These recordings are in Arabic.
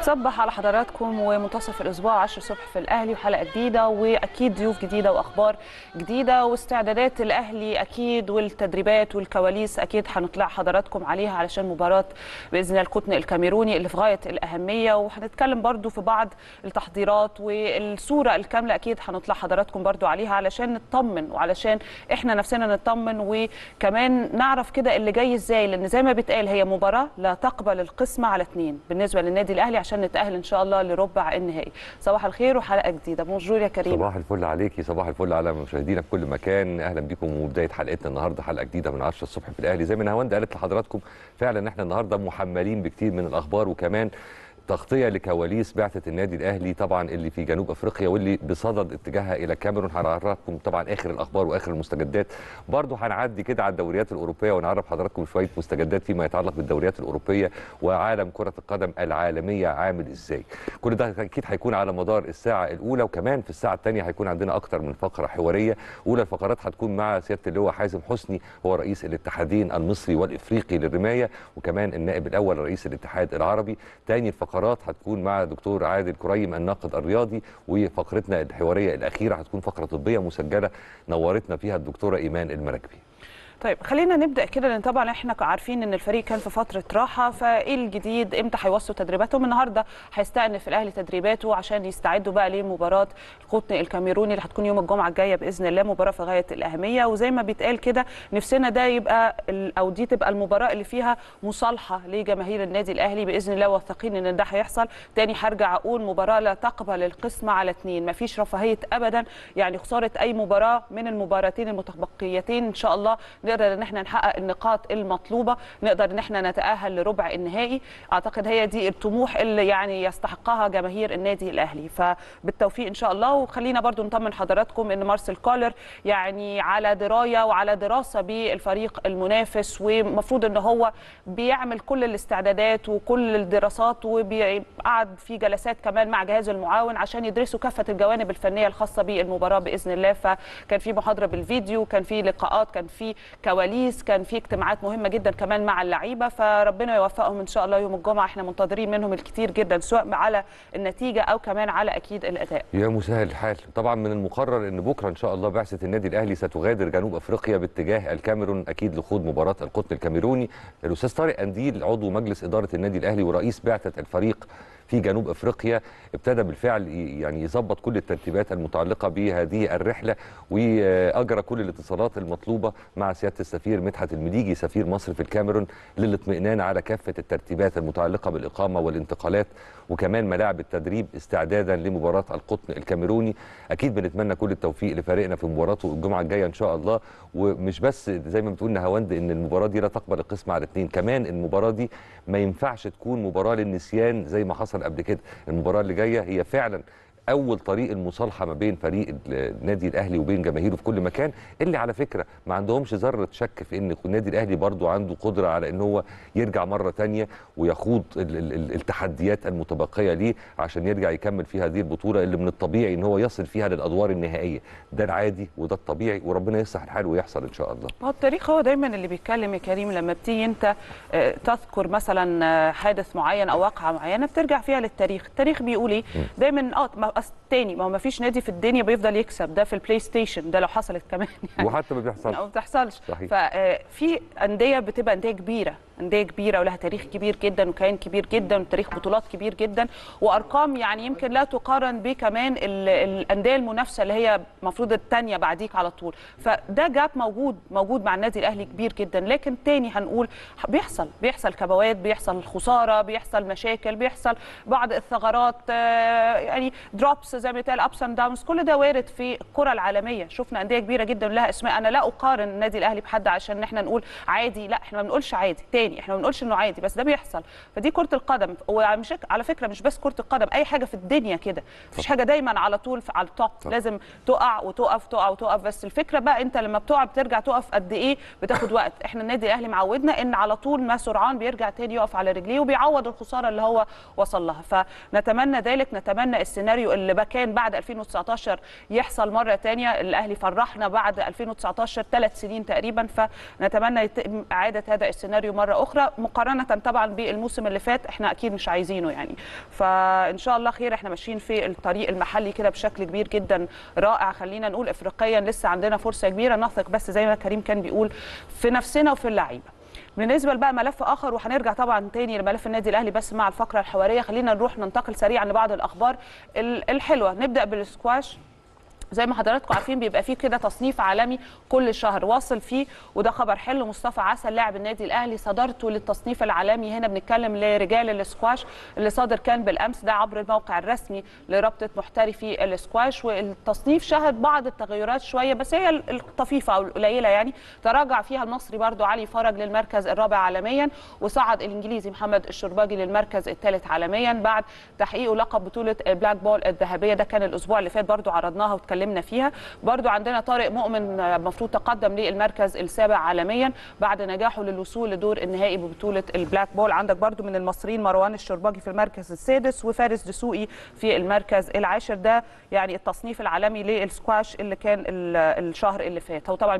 صبح على حضراتكم ومنتصف الاسبوع 10 الصبح في الاهلي وحلقه جديده واكيد ضيوف جديده واخبار جديده واستعدادات الاهلي اكيد والتدريبات والكواليس اكيد هنطلع حضراتكم عليها علشان مباراه باذن الله القطن الكاميروني اللي في غايه الاهميه، وهنتكلم برضو في بعض التحضيرات والصوره الكامله اكيد هنطلع حضراتكم برضو عليها علشان نطمن وعلشان احنا نفسنا نطمن وكمان نعرف كده اللي جاي ازاي، لان زي ما بيتقال هي مباراه لا تقبل القسمه على 2 بالنسبه للنادي الاهلي عشان نتأهل إن شاء الله لربع النهائي. صباح الخير وحلقة جديدة. بونجور يا كريم. صباح الفل عليكي، صباح الفل على مشاهدينا في كل مكان. أهلا بكم وبداية حلقتنا النهارده، حلقة جديدة من 10 الصبح في الأهلي. زي ما نهاوند قالت لحضراتكم فعلا احنا النهارده محملين بكتير من الأخبار وكمان تغطيه لكواليس بعثه النادي الاهلي طبعا اللي في جنوب افريقيا واللي بصدد اتجاهها الى الكاميرون. هنعرفكم طبعا اخر الاخبار واخر المستجدات، برضه هنعدي كده على الدوريات الاوروبيه ونعرف حضراتكم شويه مستجدات فيما يتعلق بالدوريات الاوروبيه وعالم كره القدم العالميه عامل ازاي. كل ده اكيد هيكون على مدار الساعه الاولى، وكمان في الساعه الثانيه هيكون عندنا اكتر من فقره حواريه. اولى الفقرات هتكون مع سياده اللواء حازم حسني، هو رئيس الاتحادين المصري والافريقي للرمايه وكمان النائب الاول رئيس الاتحاد العربي. ثاني الفقرات هتكون مع دكتور عادل كريم الناقد الرياضي، وفقرتنا الحواريه الاخيره هتكون فقره طبيه مسجله نورتنا فيها الدكتوره ايمان المراكبي. طيب خلينا نبدا كده، لان طبعا احنا عارفين ان الفريق كان في فتره راحه، فايه الجديد؟ امتى هيوصلوا تدريباتهم؟ النهارده هيستأنف الاهلي تدريباته عشان يستعدوا بقى لمباراه القطن الكاميروني اللي هتكون يوم الجمعه الجايه باذن الله، مباراه في غايه الاهميه. وزي ما بيتقال كده نفسنا ده يبقى او دي تبقى المباراه اللي فيها مصالحه لجماهير النادي الاهلي باذن الله، واثقين ان ده هيحصل. تاني هرجع اقول مباراه لا تقبل القسمه على 2، مفيش رفاهيه ابدا، يعني خساره اي مباراه من المباراتين المتبقيتين ان شاء الله نقدر ان احنا نحقق النقاط المطلوبه، نقدر ان احنا نتاهل لربع النهائي. اعتقد هي دي الطموح اللي يعني يستحقها جماهير النادي الاهلي، فبالتوفيق ان شاء الله. وخلينا برضو نطمن حضراتكم ان مارسيل كولر يعني على درايه وعلى دراسه بالفريق المنافس، ومفروض ان هو بيعمل كل الاستعدادات وكل الدراسات وبيقعد في جلسات كمان مع جهازه المعاون عشان يدرسوا كافه الجوانب الفنيه الخاصه بالمباراه باذن الله. فكان في محاضره بالفيديو، كان في لقاءات، كان في كواليس، كان في اجتماعات مهمه جدا كمان مع اللعيبه، فربنا يوفقهم ان شاء الله يوم الجمعه. احنا منتظرين منهم الكثير جدا سواء على النتيجه او كمان على اكيد الاداء. يا مسهل الحال. طبعا من المقرر ان بكره ان شاء الله بعثه النادي الاهلي ستغادر جنوب افريقيا باتجاه الكاميرون اكيد لخوض مباراه القطن الكاميروني. الاستاذ طارق قنديل عضو مجلس اداره النادي الاهلي ورئيس بعثه الفريق في جنوب افريقيا ابتدى بالفعل يعني يظبط كل الترتيبات المتعلقه بهذه الرحله، واجرى كل الاتصالات المطلوبه مع سياده السفير مدحت المليجي سفير مصر في الكاميرون للاطمئنان على كافه الترتيبات المتعلقه بالاقامه والانتقالات وكمان ملاعب التدريب استعدادا لمباراه القطن الكاميروني. اكيد بنتمنى كل التوفيق لفريقنا في مباراته الجمعه الجايه ان شاء الله. ومش بس زي ما بتقول نهاوند ان المباراه دي لا تقبل القسمه على 2، كمان المباراه دي ما ينفعش تكون مباراه للنسيان زي ما حصل قبل كده. المباراه اللي جايه هي فعلا اول طريق المصالحه ما بين فريق النادي الاهلي وبين جماهيره في كل مكان، اللي على فكره ما عندهمش ذره شك في ان النادي الاهلي برضو عنده قدره على ان هو يرجع مره ثانيه ويخوض التحديات المتبقيه ليه عشان يرجع يكمل في هذه البطوله اللي من الطبيعي ان هو يصل فيها للادوار النهائيه. ده العادي وده الطبيعي وربنا يصلح الحال ويحصل ان شاء الله. هو التاريخ هو دايما اللي بيتكلم يا كريم. لما بتيجي انت تذكر مثلا حادث معين او واقعه معينه بترجع فيها للتاريخ. التاريخ بيقول ايه دايما؟ تاني ما هو مفيش نادي في الدنيا بيفضل يكسب، ده في البلاي ستيشن ده لو حصلت كمان يعني وحتى ما بيحصلش ما بتحصلش. ففي انديه بتبقى انديه كبيره، انديه كبيره ولها تاريخ كبير جدا وكيان كبير جدا وتاريخ بطولات كبير جدا وارقام يعني يمكن لا تقارن بكمان الانديه المنافسه اللي هي المفروض الثانيه بعديك على طول. فده جاب موجود مع النادي الاهلي كبير جدا. لكن تاني هنقول بيحصل كبوات، بيحصل خساره، بيحصل مشاكل، بيحصل بعض الثغرات، يعني دروبس زي ما بيتقال، ابس اند داونز. كل ده وارد في الكره العالميه. شفنا انديه كبيره جدا لها اسماء. انا لا اقارن النادي الاهلي بحد عشان احنا نقول عادي، لا احنا ما بنقولش عادي. تاني احنا ما بنقولش انه عادي، بس ده بيحصل. فدي كره القدم، ومش على فكره مش بس كره القدم، اي حاجه في الدنيا كده. مفيش حاجه دايما على طول على التوب، لازم تقع وتقف تقع وتقف. بس الفكره بقى انت لما بتقع بترجع تقف قد ايه؟ بتاخد وقت. احنا النادي الاهلي معودنا ان على طول ما سرعان بيرجع تاني يقف على رجليه وبيعوض الخساره اللي هو وصل لها. فنتمنى ذلك، نتمنى السيناريو اللي كان بعد 2019 يحصل مره ثانيه. الاهلي فرحنا بعد 2019 3 سنين تقريبا، فنتمنى يتم اعاده هذا السيناريو مره مره اخرى مقارنه طبعا بالموسم اللي فات، احنا اكيد مش عايزينه يعني. فان شاء الله خير، احنا ماشيين في الطريق المحلي كده بشكل كبير جدا رائع. خلينا نقول افريقيا لسه عندنا فرصه كبيره، نثق بس زي ما كريم كان بيقول في نفسنا وفي اللعيبه. بالنسبه بقى ملف اخر، وهنرجع طبعا تاني لملف النادي الاهلي بس مع الفقره الحواريه، خلينا نروح ننتقل سريعا لبعض الاخبار الحلوه. نبدا بالسكواش. زي ما حضراتكم عارفين بيبقى فيه كده تصنيف عالمي كل شهر واصل فيه، وده خبر حلو. مصطفى عسل لاعب النادي الاهلي صدرته للتصنيف العالمي. هنا بنتكلم لرجال الاسكواش اللي صادر كان بالامس ده عبر الموقع الرسمي لرابطه محترفي الاسكواش. والتصنيف شهد بعض التغيرات شويه بس هي الطفيفه او القليله يعني. تراجع فيها المصري برضو علي فرج للمركز الرابع عالميا، وصعد الانجليزي محمد الشرباجي للمركز الثالث عالميا بعد تحقيقه لقب بطوله البلاك بول الذهبيه. ده كان الاسبوع اللي فات برضو عرضناها اتكلمنا فيها. برضو عندنا طارق مؤمن المفروض تقدم للمركز السابع عالميا بعد نجاحه للوصول لدور النهائي ببطولة البلاك بول. عندك برضو من المصريين مروان الشرباجي في المركز السادس وفارس دسوقي في المركز العاشر. ده يعني التصنيف العالمي للسكواش اللي كان الشهر اللي فات. هو طبعا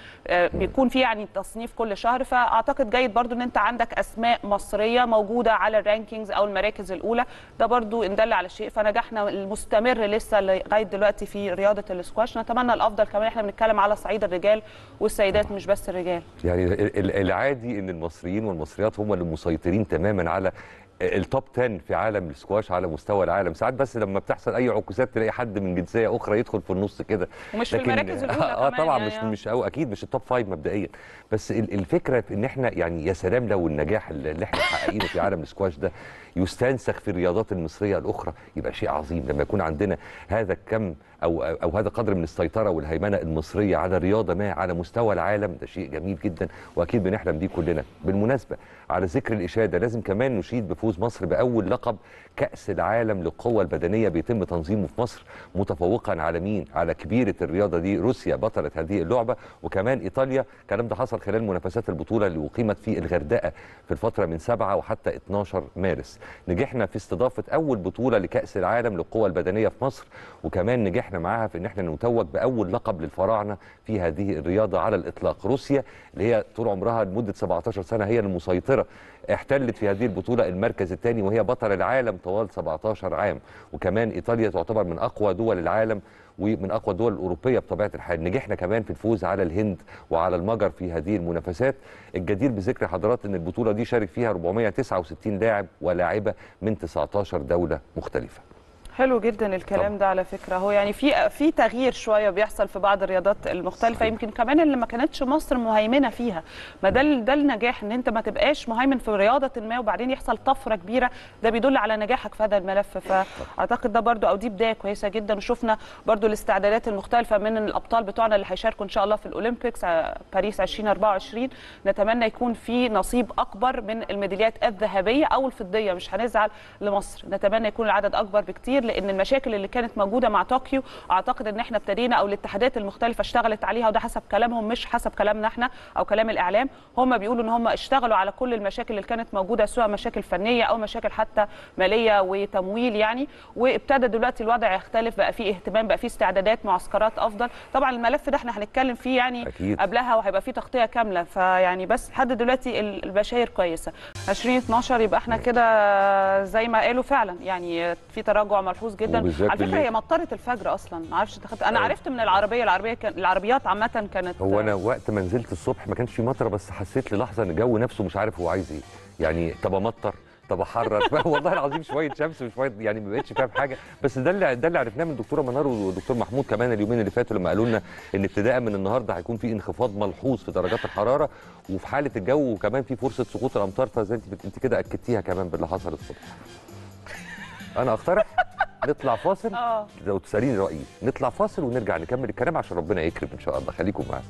بيكون فيه يعني تصنيف كل شهر، فاعتقد جيد برضو ان انت عندك اسماء مصرية موجودة على الرانكينجز او المراكز الاولى. ده برضو ان دل على شيء فنجاحنا المستمر لسه لغاية دلوقتي في رياضة الاسكواش. نتمنى الافضل كمان، احنا بنتكلم على صعيد الرجال والسيدات مش بس الرجال. يعني العادي ان المصريين والمصريات هم اللي مسيطرين تماما على التوب 10 في عالم السكواش على مستوى العالم. ساعات بس لما بتحصل اي عكوسات تلاقي حد من جنسيه اخرى يدخل في النص كده، ومش في المراكز الاولى طبعا يعني مش أو اكيد مش التوب 5 مبدئيا. بس الفكره في ان احنا يعني يا سلام لو النجاح اللي احنا محققينه في عالم السكواش ده يستنسخ في الرياضات المصريه الاخرى، يبقى شيء عظيم لما يكون عندنا هذا الكم او هذا قدر من السيطره والهيمنه المصريه على رياضه ما على مستوى العالم. ده شيء جميل جدا واكيد بنحلم بيه كلنا. بالمناسبه على ذكر الاشاده، لازم كمان نشيد بفوز مصر باول لقب كاس العالم للقوه البدنيه بيتم تنظيمه في مصر، متفوقا على مين؟ على كبيره الرياضه دي روسيا بطله هذه اللعبه، وكمان ايطاليا. الكلام ده حصل خلال منافسات البطوله اللي اقيمت في الغردقه في الفتره من 7 وحتى 12 مارس. نجحنا في استضافه اول بطوله لكاس العالم للقوه البدنيه في مصر، وكمان نجحنا معاها في ان احنا نتوج باول لقب للفراعنه في هذه الرياضه على الاطلاق. روسيا اللي هي طول عمرها لمده 17 سنه هي المسيطره احتلت في هذه البطوله المركز الثاني وهي بطل العالم طوال 17 عام. وكمان ايطاليا تعتبر من اقوى دول العالم ومن اقوى الدول الاوروبيه بطبيعه الحال. نجحنا كمان في الفوز على الهند وعلى المجر في هذه المنافسات. الجدير بذكر حضرات ان البطوله دي شارك فيها 469 لاعب ولاعبه من 19 دوله مختلفه. حلو جدا الكلام ده على فكره. هو يعني في تغيير شويه بيحصل في بعض الرياضات المختلفه. صحيح. يمكن كمان اللي ما كانتش مصر مهيمنه فيها، ما ده النجاح، ان انت ما تبقاش مهيمن في رياضه ما وبعدين يحصل طفره كبيره. ده بيدل على نجاحك في هذا الملف. فاعتقد ده برضو او دي بدايه كويسه جدا. وشفنا برضو الاستعدادات المختلفه من الابطال بتوعنا اللي هيشاركوا ان شاء الله في الاولمبيكس باريس 2024. نتمنى يكون في نصيب اكبر من الميداليات الذهبيه او الفضيه، مش هنزعل لمصر. نتمنى يكون العدد اكبر بكتير، لان المشاكل اللي كانت موجوده مع طوكيو اعتقد ان احنا ابتدينا او الاتحادات المختلفه اشتغلت عليها، وده حسب كلامهم مش حسب كلامنا احنا او كلام الاعلام. هم بيقولوا ان هم اشتغلوا على كل المشاكل اللي كانت موجوده، سواء مشاكل فنيه او مشاكل حتى ماليه وتمويل يعني. وابتدى دلوقتي الوضع يختلف، بقى فيه اهتمام، بقى فيه استعدادات، معسكرات افضل. طبعا الملف ده احنا هنتكلم فيه يعني أكيد قبلها، وهيبقى فيه تغطيه كامله. فيعني بس لحد دلوقتي البشاير كويسه. 2012 يبقى احنا كده زي ما قالوا فعلا يعني في تراجع ملحوظ جدا. على فكره هي مطرت الفجر اصلا، ما اعرفش انا عرفت من العربيات عامه كانت. هو انا وقت ما نزلت الصبح ما كانش في مطره، بس حسيت للحظه ان الجو نفسه مش عارف هو عايز ايه يعني. طب امطر طب احرر والله العظيم شويه شمس وشويه يعني ما بقتش فاهم حاجه. بس ده اللي عرفناه من الدكتوره منار والدكتور محمود كمان اليومين اللي فاتوا لما قالوا لنا ان ابتداء من النهارده هيكون في انخفاض ملحوظ في درجات الحراره وفي حاله الجو، وكمان في فرصه سقوط الامطار. فزي انت كده اكدتيها كمان باللي حصل الصبح. انا اقترح نطلع فاصل. لو تساليني رايي نطلع فاصل ونرجع نكمل الكلام عشان ربنا يكرم ان شاء الله. خليكم معانا.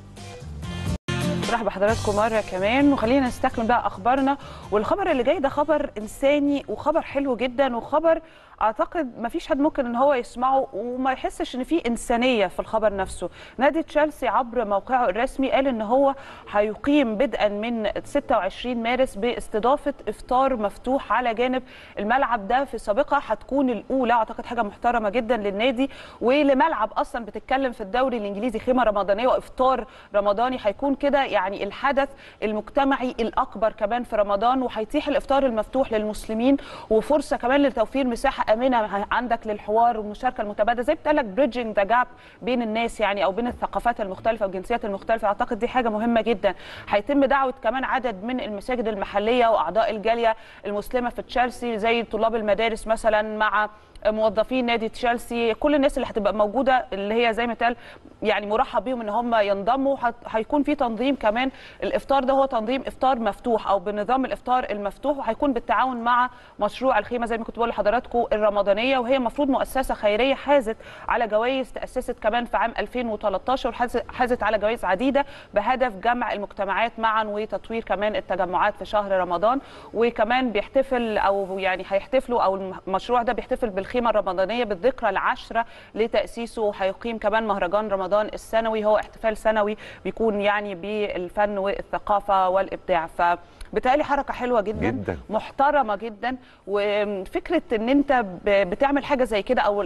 برحب بحضراتكم مره كمان، وخلينا نستكمل بقى اخبارنا. والخبر اللي جاي ده خبر انساني وخبر حلو جدا وخبر اعتقد ما فيش حد ممكن ان هو يسمعه وما يحسش ان في انسانيه في الخبر نفسه. نادي تشيلسي عبر موقعه الرسمي قال ان هو هيقيم بدءا من 26 مارس باستضافه افطار مفتوح على جانب الملعب ده. في سابقه هتكون الاولى، اعتقد حاجه محترمه جدا للنادي ولملعب اصلا بتتكلم في الدوري الانجليزي، خيمه رمضانيه وافطار رمضاني هيكون كده يعني الحدث المجتمعي الاكبر كمان في رمضان، وهيتيح الافطار المفتوح للمسلمين وفرصه كمان لتوفير مساحه امنه عندك للحوار والمشاركه المتبادله، زي بتقول لك بريدجنج ذا جاب بين الناس يعني، او بين الثقافات المختلفه والجنسيات المختلفه. اعتقد دي حاجه مهمه جدا. هيتم دعوه كمان عدد من المساجد المحليه واعضاء الجاليه المسلمه في تشيلسي زي طلاب المدارس مثلا مع موظفين نادي تشيلسي، كل الناس اللي هتبقى موجوده اللي هي زي ما اتقال يعني مرحب بيهم ان هم ينضموا. هيكون في تنظيم كمان، الافطار ده هو تنظيم افطار مفتوح او بنظام الافطار المفتوح، وهيكون بالتعاون مع مشروع الخيمه زي ما كنت بقول لحضراتكم الرمضانيه، وهي المفروض مؤسسه خيريه حازت على جوائز، تاسست كمان في عام 2013 وحازت على جوائز عديده بهدف جمع المجتمعات معا وتطوير كمان التجمعات في شهر رمضان. وكمان بيحتفل او يعني هيحتفلوا او المشروع ده بيحتفل بالخيمه الرمضانيه بالذكرى العاشره لتاسيسه، وهيقيم كمان مهرجان رمضان السنوي، هو احتفال سنوي بيكون يعني بالفن والثقافه والابداع. فبالتالي حركه حلوه جدا محترمه جدا. وفكره ان انت بتعمل حاجه زي كده او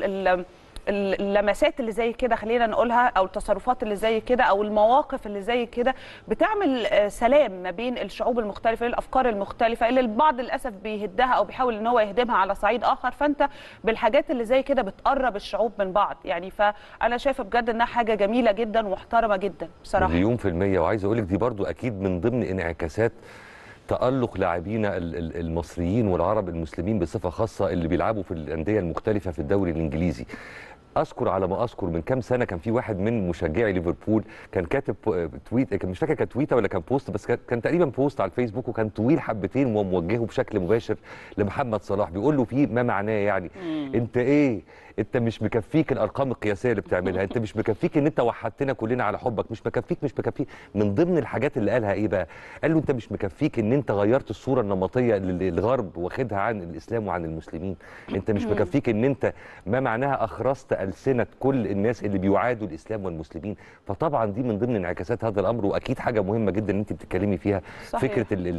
اللمسات اللي زي كده خلينا نقولها، او التصرفات اللي زي كده او المواقف اللي زي كده بتعمل سلام ما بين الشعوب المختلفه، الافكار المختلفه اللي البعض للاسف بيهدها او بيحاول ان هو يهدمها على صعيد اخر. فانت بالحاجات اللي زي كده بتقرب الشعوب من بعض يعني. فانا شايفه بجد انها حاجه جميله جدا ومحترمه جدا بصراحه. مليون في المية. وعايز اقول لك دي برضو اكيد من ضمن انعكاسات تألق لاعبينا المصريين والعرب المسلمين بصفة خاصة اللي بيلعبوا في الأندية المختلفة في الدوري الإنجليزي. اذكر على ما اذكر من كام سنه كان في واحد من مشجعي ليفربول كان كاتب تويت، كان مش فاكر كان تويته ولا كان بوست، بس كان تقريبا بوست على الفيسبوك وكان طويل حبتين وموجهه بشكل مباشر لمحمد صلاح، بيقول له فيه ما معناه يعني انت ايه، انت مش مكفيك الارقام القياسيه اللي بتعملها، انت مش مكفيك ان انت وحدتنا كلنا على حبك، مش مكفيك. من ضمن الحاجات اللي قالها ايه بقى؟ قال له انت مش مكفيك ان انت غيرت الصوره النمطيه اللي الغرب واخدها عن الاسلام وعن المسلمين، انت مش مكفيك ان انت ما معناها اخرست السنه كل الناس اللي بيعادوا الاسلام والمسلمين. فطبعا دي من ضمن انعكاسات هذا الامر، واكيد حاجه مهمه جدا ان انت بتتكلمي فيها. صحيح. فكره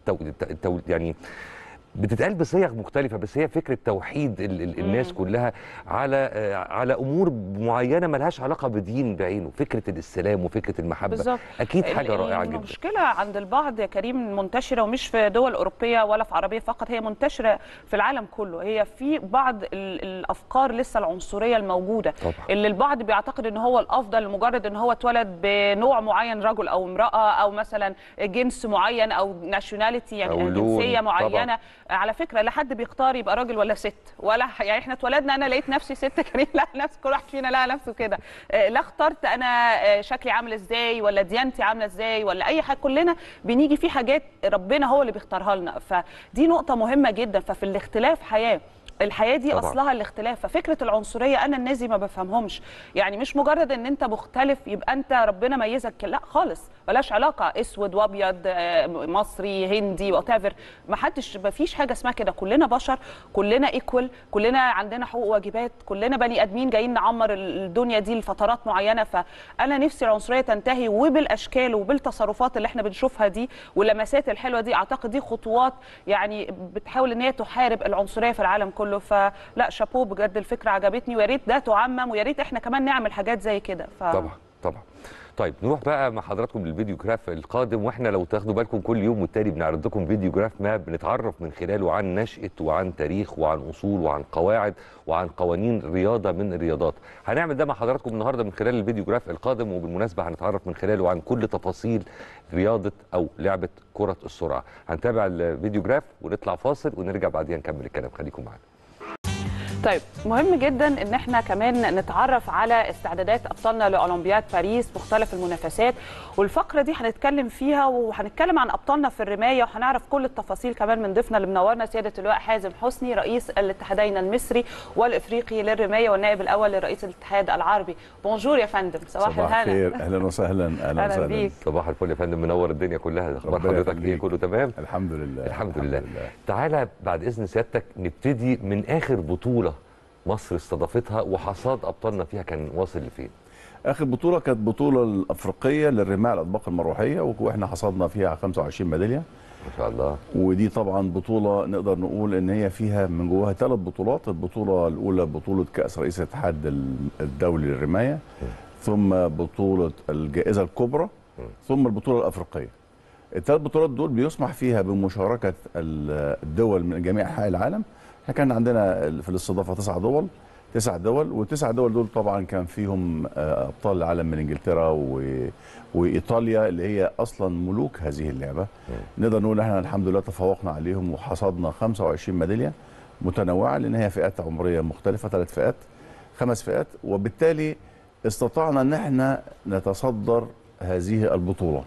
يعني بتتقال بصيغ مختلفة، بس هي فكرة توحيد الناس كلها على أمور معينة ملهاش علاقة بدين بعينه، فكرة السلام وفكرة المحبة. بالزبط. أكيد حاجة رائعة جدا. المشكلة عند البعض يا كريم منتشرة، ومش في دول أوروبية ولا في عربية فقط، هي منتشرة في العالم كله. هي في بعض الأفكار لسه العنصرية الموجودة طبعا. اللي البعض بيعتقد إن هو الأفضل لمجرد إن هو اتولد بنوع معين، رجل أو امرأة أو مثلا جنس معين أو ناشوناليتي يعني أو جنسية معينة طبعا. على فكره لا حد بيختار يبقى راجل ولا ست، ولا يعني احنا اتولدنا انا لقيت نفسي ست، كريم لا نفس كل واحد فينا لقى نفسه كده، لا اخترت انا شكلي عامل ازاي ولا ديانتي عامله ازاي ولا اي حاجه، كلنا بنيجي في حاجات ربنا هو اللي بيختارها لنا. فدي نقطه مهمه جدا. ففي الاختلاف حياه، الحياه دي طبعا. اصلها الاختلاف. ففكره العنصريه انا الناس دي ما بفهمهمش، يعني مش مجرد ان انت مختلف يبقى انت ربنا ميزك، لا خالص، بلاش علاقه اسود وابيض، مصري هندي وات ايفر، ما فيش حاجه اسمها كده. كلنا بشر، كلنا ايكوال، كلنا عندنا حقوق وواجبات، كلنا بني ادمين جايين نعمر الدنيا دي لفترات معينه. فانا نفسي العنصريه تنتهي، وبالاشكال وبالتصرفات اللي احنا بنشوفها دي واللمسات الحلوه دي. اعتقد دي خطوات يعني بتحاول ان هي تحارب العنصريه في العالم كله. فلا شابوه بجد، الفكره عجبتني، ويا ريت ده تعمم، ويا ريت احنا كمان نعمل حاجات زي كده. طبعا. طيب نروح بقى مع حضراتكم للفيديو جراف القادم، واحنا لو تاخدوا بالكم كل يوم والتاني بنعرض لكم فيديو جراف ما بنتعرف من خلاله عن نشأة وعن تاريخ وعن اصول وعن قواعد وعن قوانين رياضه من الرياضات. هنعمل ده مع حضراتكم النهارده من خلال الفيديو جراف القادم، وبالمناسبه هنتعرف من خلاله عن كل تفاصيل رياضه او لعبه كره السرعه. هنتابع الفيديو جراف ونطلع فاصل ونرجع بعدين نكمل الكلام، خليكم معانا. طيب مهم جدا ان احنا كمان نتعرف على استعدادات ابطالنا لاولمبياد باريس مختلف المنافسات، والفقره دي هنتكلم فيها وهنتكلم عن ابطالنا في الرمايه وهنعرف كل التفاصيل كمان من ضيفنا اللي منورنا سياده اللواء حازم حسني رئيس الاتحادين المصري والافريقي للرمايه والنائب الاول لرئيس الاتحاد العربي. بونجور يا فندم، صباح الهنا. خير، اهلا وسهلا. اهلا بيك. صباح الفل يا فندم، منور الدنيا كلها. اخبار حضرتك ايه؟ كله تمام؟ الحمد لله. الحمد لله. تعالى بعد اذن سيادتك نبتدي من اخر بطوله مصر استضافتها وحصاد ابطالنا فيها كان واصل لفين؟ اخر بطوله كانت بطوله الافريقيه للرمايه على الاطباق المروحيه، واحنا حصدنا فيها 25 ميداليه ما شاء الله. ودي طبعا بطوله نقدر نقول ان هي فيها من جواها 3 بطولات. البطوله الاولى بطوله كاس رئيس الاتحاد الدولي للرمايه، ثم بطوله الجائزه الكبرى، ثم البطوله الافريقيه. ال3 بطولات دول بيسمح فيها بمشاركه الدول من جميع انحاء العالم. احنا كان عندنا في الاستضافه 9 دول، والتسع دول دول طبعا كان فيهم ابطال العالم من انجلترا وايطاليا اللي هي اصلا ملوك هذه اللعبه. نقدر نقول احنا الحمد لله تفوقنا عليهم وحصدنا 25 ميداليه متنوعه، لان هي فئات عمريه مختلفه، 3 فئات 5 فئات، وبالتالي استطعنا ان احنا نتصدر هذه البطوله.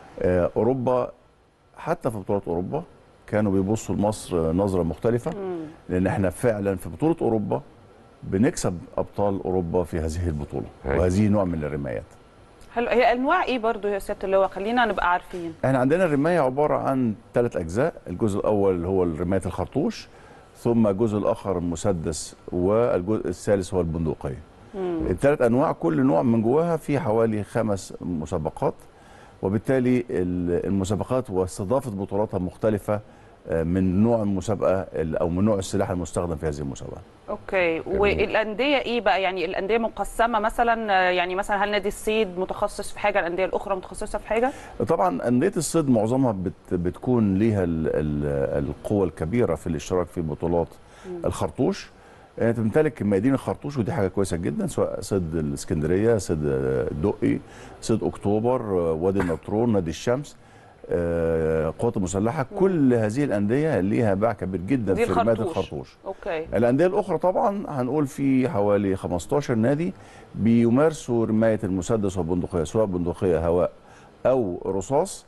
اوروبا حتى في بطولات اوروبا كانوا بيبصوا لمصر نظره مختلفه، لان احنا فعلا في بطوله اوروبا بنكسب ابطال اوروبا في هذه البطوله، وهذه نوع من الرمايات. حلو. هي انواع ايه برضو يا سياده اللواء؟ خلينا نبقى عارفين. احنا عندنا الرمايه عباره عن 3 اجزاء. الجزء الاول هو رمايه الخرطوش، ثم الجزء الاخر المسدس، والجزء الثالث هو البندقيه. ال3 انواع كل نوع من جواها في حوالي 5 مسابقات، وبالتالي المسابقات واستضافه بطولاتها مختلفه من نوع المسابقه او من نوع السلاح المستخدم في هذه المسابقه. اوكي. والانديه ايه بقى؟ يعني الانديه مقسمه مثلا، يعني مثلا هل نادي الصيد متخصص في حاجه، الانديه الاخرى متخصصه في حاجه؟ طبعا انديه الصيد معظمها بتكون ليها القوه الكبيره في الاشتراك في بطولات الخرطوش. انت بتمتلك ميادين الخرطوش ودي حاجه كويسه جدا، سواء صيد الاسكندريه، صيد الدقي، صيد اكتوبر، وادي النطرون، نادي الشمس، القوات المسلحه. كل هذه الانديه ليها باع كبير جدا في رمايه الخرطوش. اوكي. الانديه الاخرى طبعا هنقول في حوالي 15 نادي بيمارسوا رمايه المسدس والبندقيه، سواء بندقيه هواء او رصاص،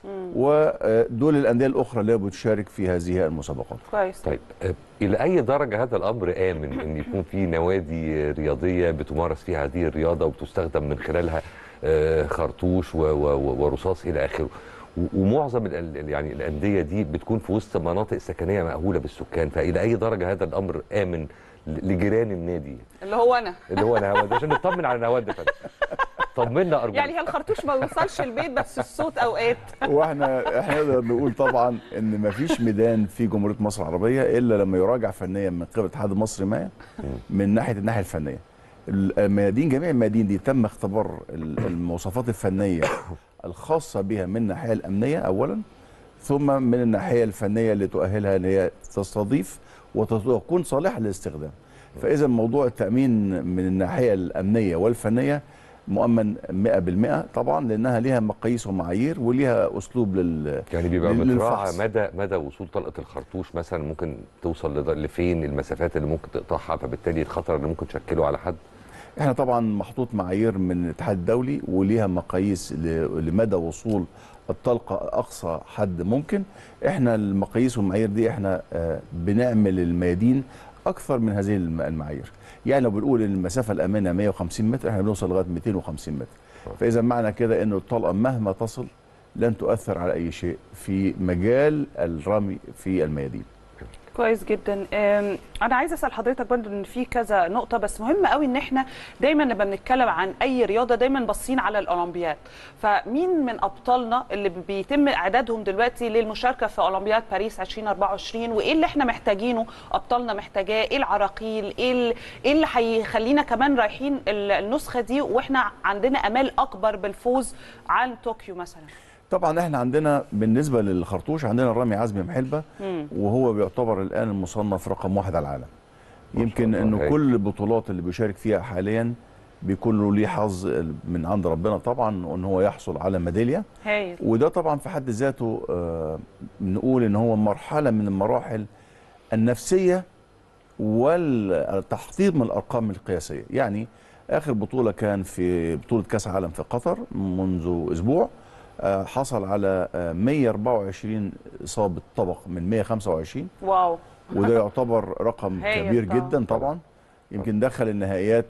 ودول الانديه الاخرى اللي بتشارك في هذه المسابقات. كويس. طيب الى اي درجه هذا الامر امن ان يكون في نوادي رياضيه بتمارس فيها هذه الرياضه وبتستخدم من خلالها خرطوش ورصاص الى اخره؟ ومعظم يعني الانديه دي بتكون في وسط مناطق سكنيه مأهوله بالسكان، فالى اي درجه هذا الامر امن لجيران النادي اللي هو انا هواد عشان نطمن على نواد فندم؟ طمنا ارجوك. يعني هي الخرطوش ما بيوصلش البيت بس الصوت اوقات. واحنا نقدر نقول طبعا ان ما فيش ميدان في جمهوريه مصر العربيه الا لما يراجع فنيا من قبل الاتحاد المصري رمايه من ناحيه الناحيه الفنيه. الميادين، جميع الميادين دي تم اختبار المواصفات الفنيه الخاصه بها من الناحيه الامنيه اولا، ثم من الناحيه الفنيه اللي تؤهلها ان هي تستضيف وتكون صالحه للاستخدام. فاذا موضوع التامين من الناحيه الامنيه والفنيه مؤمن 100% طبعا، لانها ليها مقاييس ومعايير وليها اسلوب يعني بيبقى متراعى مدى وصول طلقه الخرطوش مثلا، ممكن توصل لفين، المسافات اللي ممكن تقطعها، فبالتالي الخطر اللي ممكن تشكله على حد. احنا طبعا محطوط معايير من الاتحاد الدولي وليها مقاييس لمدى وصول الطلقه اقصى حد ممكن. احنا المقاييس والمعايير دي احنا بنعمل الميادين اكثر من هذه المعايير. يعني لو بنقول ان المسافه الامنه 150 متر احنا بنوصل لغايه 250 متر. فاذا معنى كده ان الطلقه مهما تصل لن تؤثر على اي شيء في مجال الرمي في الميادين. كويس جدا. انا عايزه اسال حضرتك برضو ان في كذا نقطه، بس مهم قوي ان احنا دايما لما بنتكلم عن اي رياضه دايما باصين على الاولمبياد. فمين من ابطالنا اللي بيتم اعدادهم دلوقتي للمشاركه في اولمبياد باريس 2024، وايه اللي احنا محتاجينه، ابطالنا محتاجاه، ايه العراقيل، ايه اللي هيخلينا كمان رايحين النسخه دي واحنا عندنا امال اكبر بالفوز عن طوكيو مثلا؟ طبعا احنا عندنا بالنسبه للخرطوش عندنا الرامي عزمي محلبه، وهو بيعتبر الان المصنف رقم 1 على العالم. يمكن انه كل البطولات اللي بيشارك فيها حاليا بيكون له ليه حظ من عند ربنا طبعا وان هو يحصل على ميداليه. وده طبعا في حد ذاته نقول ان هو مرحله من المراحل النفسيه والتحطيم الارقام القياسيه. يعني اخر بطوله كان في بطوله كاس عالم في قطر منذ اسبوع، حصل على 124 اصابه طبق من 125. واو. وده يعتبر رقم كبير جدا طبعا. يمكن دخل النهائيات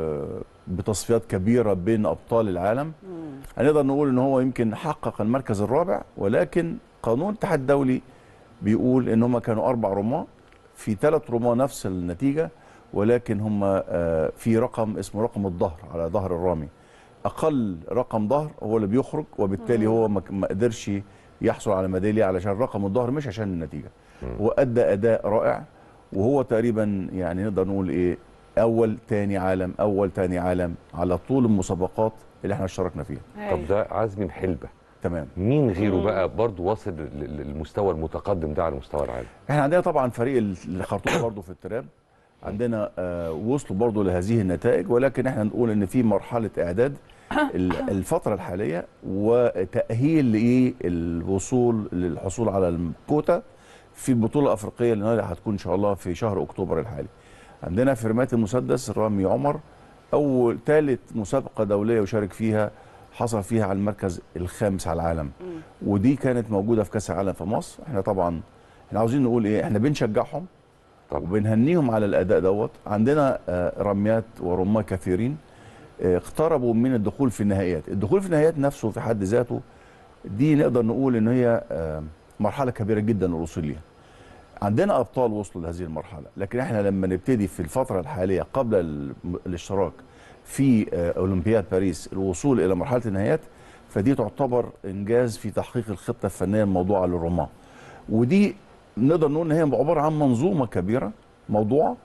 وبتصفيات كبيره بين ابطال العالم. هنقدر نقول ان هو يمكن حقق المركز الرابع، ولكن قانون الاتحاد الدولي بيقول ان هم كانوا 4 رماة، في 3 رماة نفس النتيجه، ولكن هم في رقم اسمه رقم الظهر على ظهر الرامي، اقل رقم ظهر هو اللي بيخرج، وبالتالي هو ما قدرش يحصل على ميداليه علشان رقم الظهر مش عشان النتيجه. وادى اداء رائع، وهو تقريبا يعني نقدر نقول ايه، اول تاني عالم على طول المسابقات اللي احنا اشتركنا فيها. طب ده عزمي محلبه، تمام. مين غيره بقى برضه واصل للمستوى المتقدم ده على مستوى العالم؟ احنا عندنا طبعا فريق الخرطوم برضه في التراب، عندنا وصلوا برضه لهذه النتائج، ولكن احنا نقول ان في مرحله اعداد الفتره الحاليه وتاهيل للوصول للحصول على الكوتا في البطوله الافريقيه اللي هتكون ان شاء الله في شهر اكتوبر الحالي. عندنا في رمايه المسدس رامي عمر، اول ثالث مسابقه دوليه يشارك فيها، حصل فيها على المركز الخامس على العالم. ودي كانت موجوده في كاس العالم في مصر. احنا طبعا احنا عاوزين نقول ايه، احنا بنشجعهم وبنهنيهم على الاداء دوت. عندنا رميات ورماة كثيرين اقتربوا من الدخول في النهائيات. الدخول في النهائيات نفسه في حد ذاته دي نقدر نقول ان هي مرحله كبيره جدا للوصول ليها. عندنا ابطال وصلوا لهذه المرحله، لكن احنا لما نبتدي في الفتره الحاليه قبل الاشتراك في اولمبياد باريس الوصول الى مرحله النهائيات، فدي تعتبر انجاز في تحقيق الخطه الفنيه الموضوعه للرماة. ودي نقدر نقول ان هي عباره عن منظومه كبيره موضوعه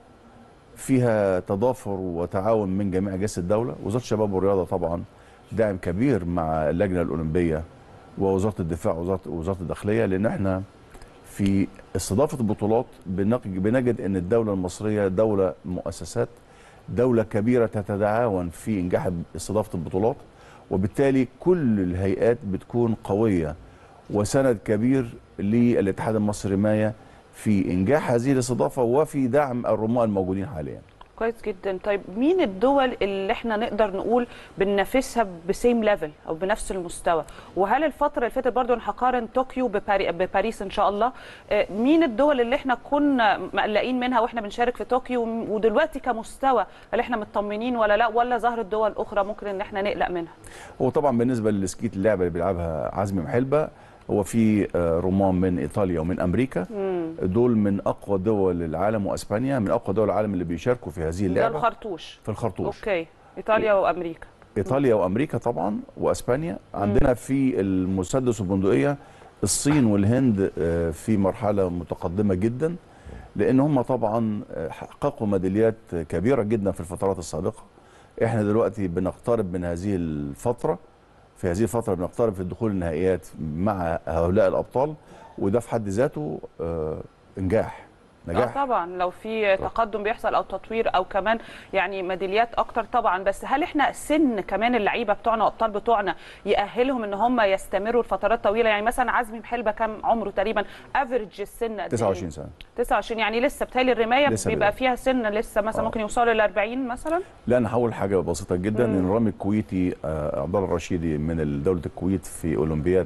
فيها تضافر وتعاون من جميع اجهزه الدوله. وزاره الشباب والرياضه طبعا داعم كبير مع اللجنه الاولمبيه ووزاره الدفاع ووزاره الداخليه، لان احنا في استضافه البطولات بنجد ان الدوله المصريه دوله مؤسسات، دوله كبيره تتعاون في انجاح استضافه البطولات، وبالتالي كل الهيئات بتكون قويه وسند كبير للاتحاد المصري للرمايه في انجاح هذه الاستضافه وفي دعم الرماة الموجودين حاليا. كويس جدا. طيب مين الدول اللي احنا نقدر نقول بننافسها بسيم ليفل او بنفس المستوى؟ وهل الفتره اللي فاتت برضو هنقارن طوكيو بباريس ان شاء الله، مين الدول اللي احنا كنا مقلقين منها واحنا بنشارك في طوكيو ودلوقتي كمستوى هل احنا مطمنين ولا لا، ولا ظهرت دول اخرى ممكن ان احنا نقلق منها؟ هو طبعا بالنسبه للسكيت اللعبه اللي بيلعبها عزمي محلبه، هو في رماة من ايطاليا ومن امريكا. دول من اقوى دول العالم، واسبانيا من اقوى دول العالم اللي بيشاركوا في هذه اللعبه. ده الخرطوش. في الخرطوش. اوكي. ايطاليا وامريكا. ايطاليا وامريكا طبعا واسبانيا. عندنا في المسدس والبندقيه الصين والهند في مرحله متقدمه جدا، لان هم طبعا حققوا ميداليات كبيره جدا في الفترات السابقه. احنا دلوقتي بنقترب من هذه الفتره، في هذه الفترة بنقترب في الدخول النهائيات مع هؤلاء الأبطال، وده في حد ذاته نجاح. طبعا لو في تقدم بيحصل او تطوير او كمان يعني ميداليات اكتر طبعا. بس هل احنا سن كمان اللعيبه بتوعنا الابطال بتوعنا يأهلهم ان هم يستمروا لفترات طويله؟ يعني مثلا عزمي محلبه كم عمره تقريبا افريج السن؟ 29 سنه. 29 يعني لسه بتهيألي الرمايه بيبقى فيها سن لسه مثلا ممكن يوصلوا ل 40 مثلا. لا انا هقول حاجه بسيطه جدا، ان الرامي الكويتي عبد الله الرشيدي من دوله الكويت في اولمبياد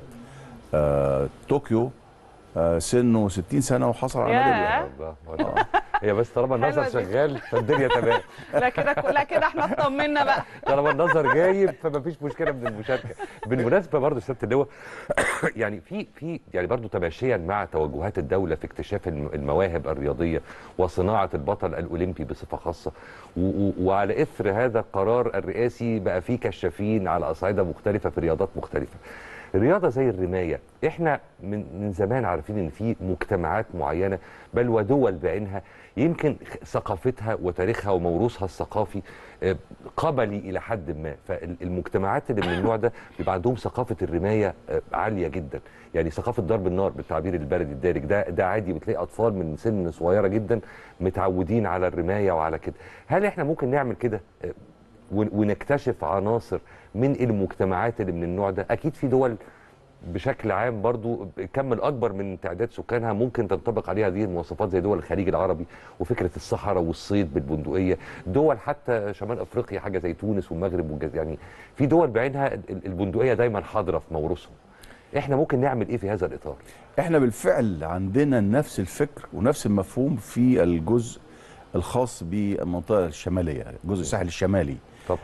طوكيو سنه 60 سنه وحصل على ميداليه. هي بس طالما النظر شغال فالدنيا تمام. لا كده احنا اطمنا بقى. طالما النظر جايب فما فيش مشكله من المشاركه. بالمناسبه برضه سياده اللواء يعني في يعني برضه تماشيا مع توجهات الدوله في اكتشاف المواهب الرياضيه وصناعه البطل الاولمبي بصفه خاصه، وعلى اثر هذا القرار الرئاسي بقى في كشافين على اصعده مختلفه في رياضات مختلفه. رياضه زي الرمايه احنا من زمان عارفين ان في مجتمعات معينه بل ودول بعينها يمكن ثقافتها وتاريخها وموروثها الثقافي قبلي الى حد ما، فالمجتمعات اللي من النوع ده بيبقى عندهم ثقافه الرمايه عاليه جدا، يعني ثقافه ضرب النار بالتعبير البلدي الدارج ده عادي، بتلاقي اطفال من سن صغيره جدا متعودين على الرمايه وعلى كده. هل احنا ممكن نعمل كده ونكتشف عناصر من المجتمعات اللي من النوع ده؟ اكيد في دول بشكل عام برضو الكم الاكبر من تعداد سكانها ممكن تنطبق عليها هذه المواصفات زي دول الخليج العربي وفكره الصحراء والصيد بالبندقيه، دول حتى شمال افريقيا حاجه زي تونس والمغرب والجزائر، يعني في دول بعينها البندقيه دايما حاضره في موروثهم. احنا ممكن نعمل ايه في هذا الاطار؟ احنا بالفعل عندنا نفس الفكر ونفس المفهوم في الجزء الخاص بالمنطقه الشماليه، جزء الساحل الشمالي. طبعا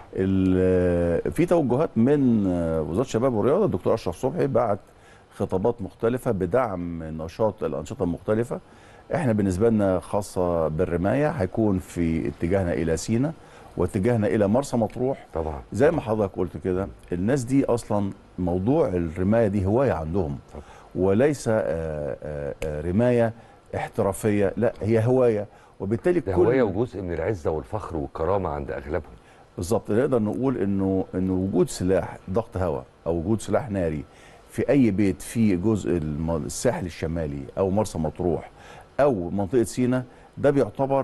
في توجهات من وزاره الشباب والرياضه، الدكتور اشرف صبحي بعت خطابات مختلفه بدعم نشاط الانشطه المختلفه. احنا بالنسبه لنا خاصه بالرمايه هيكون في اتجاهنا الى سيناء واتجاهنا الى مرسى مطروح. طبعا زي ما حضرتك قلت كده، الناس دي اصلا موضوع الرمايه دي هوايه عندهم، طبعا. وليس رمايه احترافيه، لا هي هوايه، وبالتالي ده هوايه وجزء من العزه والفخر والكرامه عند اغلبهم. بالظبط. نقدر نقول انه وجود سلاح ضغط هواء او وجود سلاح ناري في اي بيت في جزء الساحل الشمالي او مرسى مطروح او منطقه سيناء، ده بيعتبر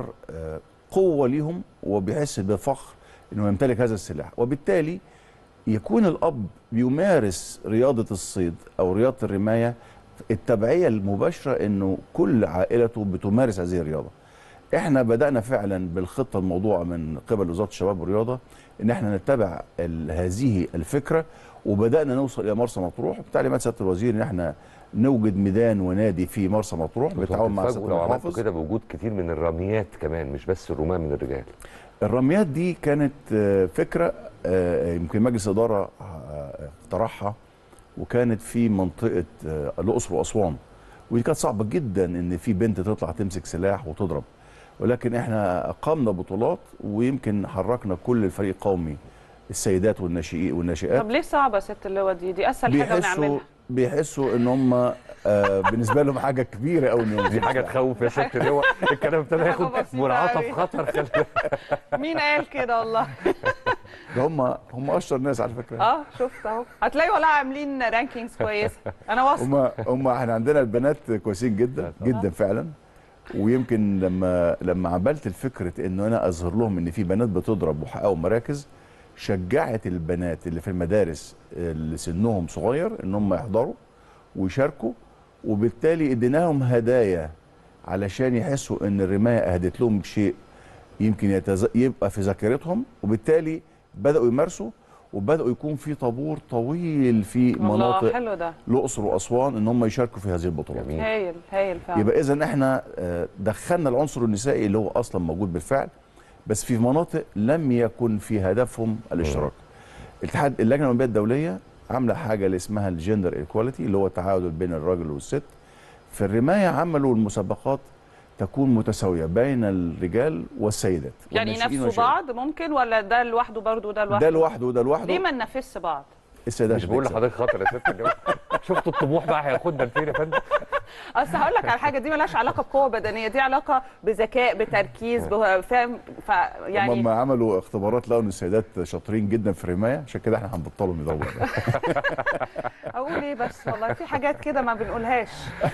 قوه ليهم، وبيحس بفخر انه يمتلك هذا السلاح. وبالتالي يكون الاب بيمارس رياضه الصيد او رياضه الرمايه، التبعيه المباشره انه كل عائلته بتمارس هذه الرياضه. احنا بدأنا فعلا بالخطة الموضوعة من قبل وزارة الشباب والرياضة ان احنا نتبع هذه الفكرة، وبدأنا نوصل الى مرسى مطروح بتعليمات سيادة الوزير ان احنا نوجد ميدان ونادي في مرسى مطروح بالتعاون مع سيادة لو عملتوا المحافظ كده بوجود كتير من الرميات كمان، مش بس الرماة من الرجال. الرميات دي كانت فكرة يمكن مجلس إدارة اقترحها، وكانت في منطقة الأقصر وأسوان، ودي كانت صعبة جدا ان في بنت تطلع تمسك سلاح وتضرب، ولكن احنا اقمنا بطولات ويمكن حركنا كل الفريق القومي السيدات والناشئات. طب ليه صعبه ست اللواء؟ دي اسهل حاجه بنعملها. بيحسوا ان هم بالنسبه لهم حاجه كبيره قوي. دي حاجه تخوف يا ست اللواء، الكلام ابتدى ياخد منعطف خطر. مين قال كده والله؟ ده هم اشطر ناس على فكره. شفت اهو، هتلاقي والله عاملين رانكينجز كويسه، انا واثقه. هم احنا عندنا البنات كويسين جدا جدا فعلا. ويمكن لما عملت الفكره انه انا اظهر لهم ان في بنات بتضرب وحققوا مراكز، شجعت البنات اللي في المدارس اللي سنهم صغير ان هم يحضروا ويشاركوا، وبالتالي اديناهم هدايا علشان يحسوا ان الرمايه اهدت لهم شيء يمكن يبقى في ذاكرتهم، وبالتالي بداوا يمارسوا، وبداوا يكون في طابور طويل في مناطق حلو ده الاقصر واسوان ان هم يشاركوا في هذه البطولات. هايل هايل فعلا. يبقى اذا احنا دخلنا العنصر النسائي اللي هو اصلا موجود بالفعل، بس في مناطق لم يكن في هدفهم الاشتراك. اللجنه الاولمبيه الدوليه عامله حاجه اللي اسمها الجندر ايكواليتي، اللي هو التعادل بين الراجل والست. في الرمايه عملوا المسابقات تكون متساويه بين الرجال والسيدات، يعني ينافسوا بعض ممكن، ولا ده لوحده برضه وده لوحده؟ ده لوحده وده لوحده. ليه ما ننافسش بعض؟ السيدات مش بقول لحضرتك خطر يا ست الجو. شفتوا الطموح بقى هياخدنا لفين يا فندم؟ اصل هقول لك على حاجه، دي مالهاش علاقه بقوه بدنيه، دي علاقه بذكاء بتركيز فاهم. يعني هم عملوا اختبارات لقوا ان السيدات شاطرين جدا في الرمايه، عشان كده احنا هنبطلهم يدوروا. اقول ايه بس، والله في حاجات كده ما بنقولهاش.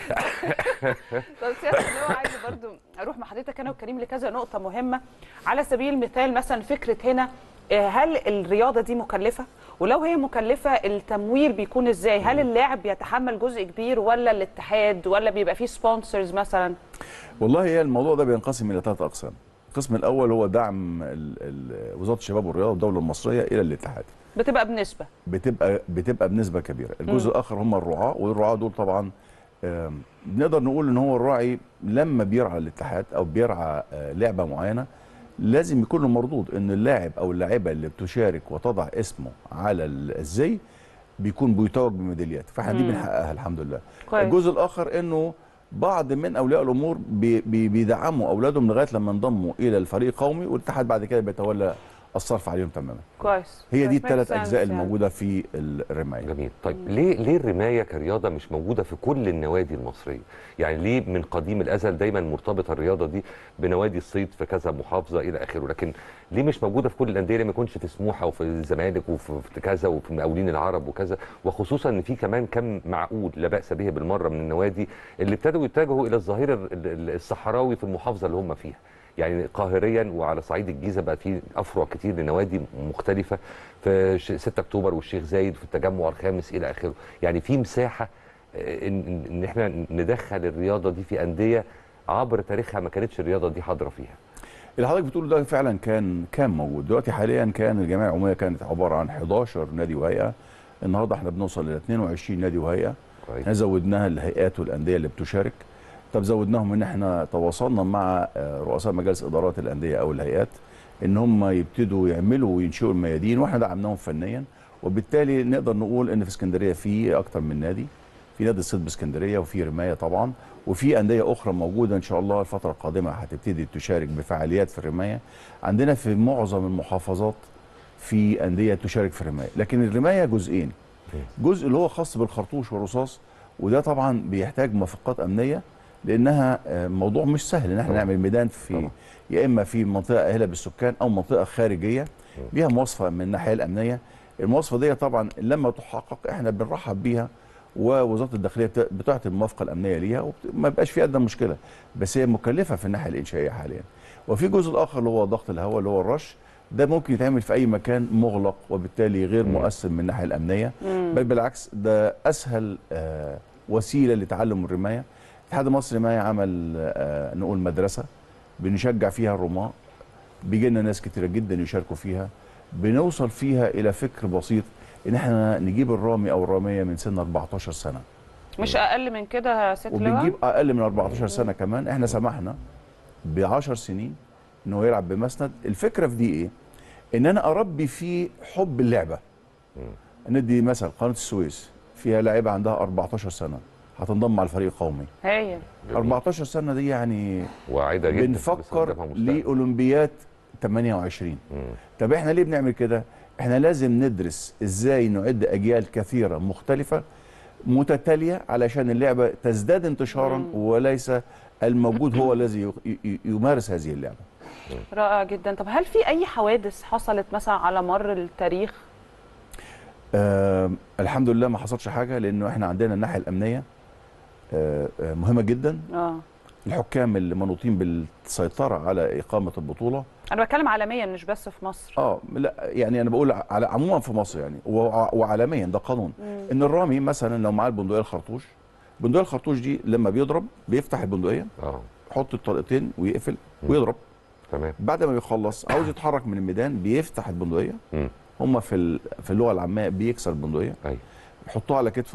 طب سياده اللواء، عايزه برضو اروح مع حضرتك انا وكريم لكذا نقطه مهمه. على سبيل المثال مثلا فكره هنا، هل الرياضه دي مكلفه؟ ولو هي مكلفه التمويل بيكون ازاي؟ هل اللاعب بيتحمل جزء كبير ولا الاتحاد ولا بيبقى فيه سبونسرز مثلا؟ والله هي الموضوع ده بينقسم الى 3 اقسام. القسم الاول هو دعم وزاره الشباب والرياضه والدوله المصريه الى الاتحاد. بتبقى بنسبه بنسبه كبيره. الجزء الاخر هم الرعاه، والرعاه دول طبعا نقدر نقول ان هو الراعي لما بيرعى الاتحاد او بيرعى لعبه معينه لازم يكون له مردود، ان اللاعب او اللاعبه اللي بتشارك وتضع اسمه على الزي بيكون بيتوج بميداليات، فاحنا دي بنحققها الحمد لله. كويس. الجزء الاخر انه بعض من اولياء الامور بيدعموا اولادهم لغايه لما انضموا الى الفريق القومي، والاتحاد بعد كده بيتولى الصرف عليهم تماما. كويس. هي دي ال3 اجزاء اللي موجوده في الرمايه. جميل. طيب ليه الرمايه كرياضه مش موجوده في كل النوادي المصريه؟ يعني ليه من قديم الازل دايما مرتبطه الرياضه دي بنوادي الصيد في كذا محافظه الى اخره، لكن ليه مش موجوده في كل الانديه؟ ليه ما يكونش في سموحه وفي الزمالك وفي كذا وفي المقاولين العرب وكذا؟ وخصوصا ان في كمان كم معقول لا باس به بالمره من النوادي اللي ابتدوا يتجهوا الى الظهير الصحراوي في المحافظه اللي هم فيها. يعني قاهريا وعلى صعيد الجيزه بقى في افرع كتير لنوادي مختلفه في 6 اكتوبر والشيخ زايد في التجمع الخامس الى اخره. يعني في مساحه ان احنا ندخل الرياضه دي في انديه عبر تاريخها ما كانتش الرياضه دي حاضره فيها. اللي حضرتك بتقوله ده فعلا كان موجود. دلوقتي حاليا كان الجمعيه العموميه كانت عباره عن 11 نادي وهيئه، النهارده احنا بنوصل ل 22 نادي وهيئه. احنا زودناها الهيئات والانديه اللي بتشارك. طب زودناهم ان احنا تواصلنا مع رؤساء مجالس ادارات الانديه او الهيئات ان هم يبتدوا يعملوا وينشئوا الميادين، واحنا دعمناهم فنيا. وبالتالي نقدر نقول ان في اسكندريه في اكتر من نادي، في نادي الصيد باسكندريه وفي رمايه طبعا، وفي انديه اخرى موجوده ان شاء الله الفتره القادمه هتبتدي تشارك بفعاليات في الرمايه. عندنا في معظم المحافظات في انديه تشارك في الرمايه، لكن الرمايه جزئين. جزء اللي هو خاص بالخرطوش والرصاص، وده طبعا بيحتاج موافقات امنيه، لانها موضوع مش سهل ان احنا نعمل ميدان في يا اما في منطقه اهله بالسكان او منطقه خارجيه ليها مواصفه من الناحيه الامنيه. المواصفه دي طبعا لما تحقق احنا بنرحب بيها، ووزاره الداخليه بتعطي الموافقه الامنيه ليها وما بيبقاش في ادنى مشكله، بس هي مكلفه في الناحيه الانشائيه حاليا. وفي جزء اخر اللي هو ضغط الهواء اللي هو الرش، ده ممكن يتعمل في اي مكان مغلق وبالتالي غير مؤثر من الناحيه الامنيه، بل بالعكس ده اسهل وسيله لتعلم الرمايه. الاتحاد المصري للرمايه عمل نقول مدرسه بنشجع فيها الرماة، بيجي لنا ناس كتيره جدا يشاركوا فيها، بنوصل فيها الى فكر بسيط ان احنا نجيب الرامي او الراميه من سن 14 سنه، مش اقل من كده يا ست لواء، وبنجيب اقل من 14 سنه كمان. احنا سمحنا ب10 سنين ان هو يلعب بمسند. الفكره في دي ايه؟ ان انا اربي فيه حب اللعبه. ندي مثلا قناه السويس فيها لاعيبه عندها 14 سنه هتنضم مع الفريق القومي. هي 14 سنه دي يعني واعده جدا، بنفكر لاولمبيات 28. طب احنا ليه بنعمل كده؟ احنا لازم ندرس ازاي نعد اجيال كثيره مختلفه متتاليه علشان اللعبه تزداد انتشارا، وليس الموجود هو الذي يمارس هذه اللعبه. رائع جدا. طب هل في اي حوادث حصلت مثلا على مر التاريخ؟ الحمد لله ما حصلش حاجه، لانه احنا عندنا الناحيه الامنيه مهمه جدا. الحكام اللي منوطين بالسيطره على اقامه البطوله، انا بتكلم عالميا مش بس في مصر. لا يعني انا بقول على عموما في مصر يعني وعالميا ده قانون. ان الرامي مثلا لو معاه البندقيه الخرطوش، البندقيه الخرطوش دي لما بيضرب بيفتح البندقيه، يحط الطلقتين ويقفل ويضرب. تمام. بعد ما بيخلص عاوز يتحرك من الميدان بيفتح البندقيه. هم في اللغه العاميه بيكسر البندقيه، يحطوها على كتفه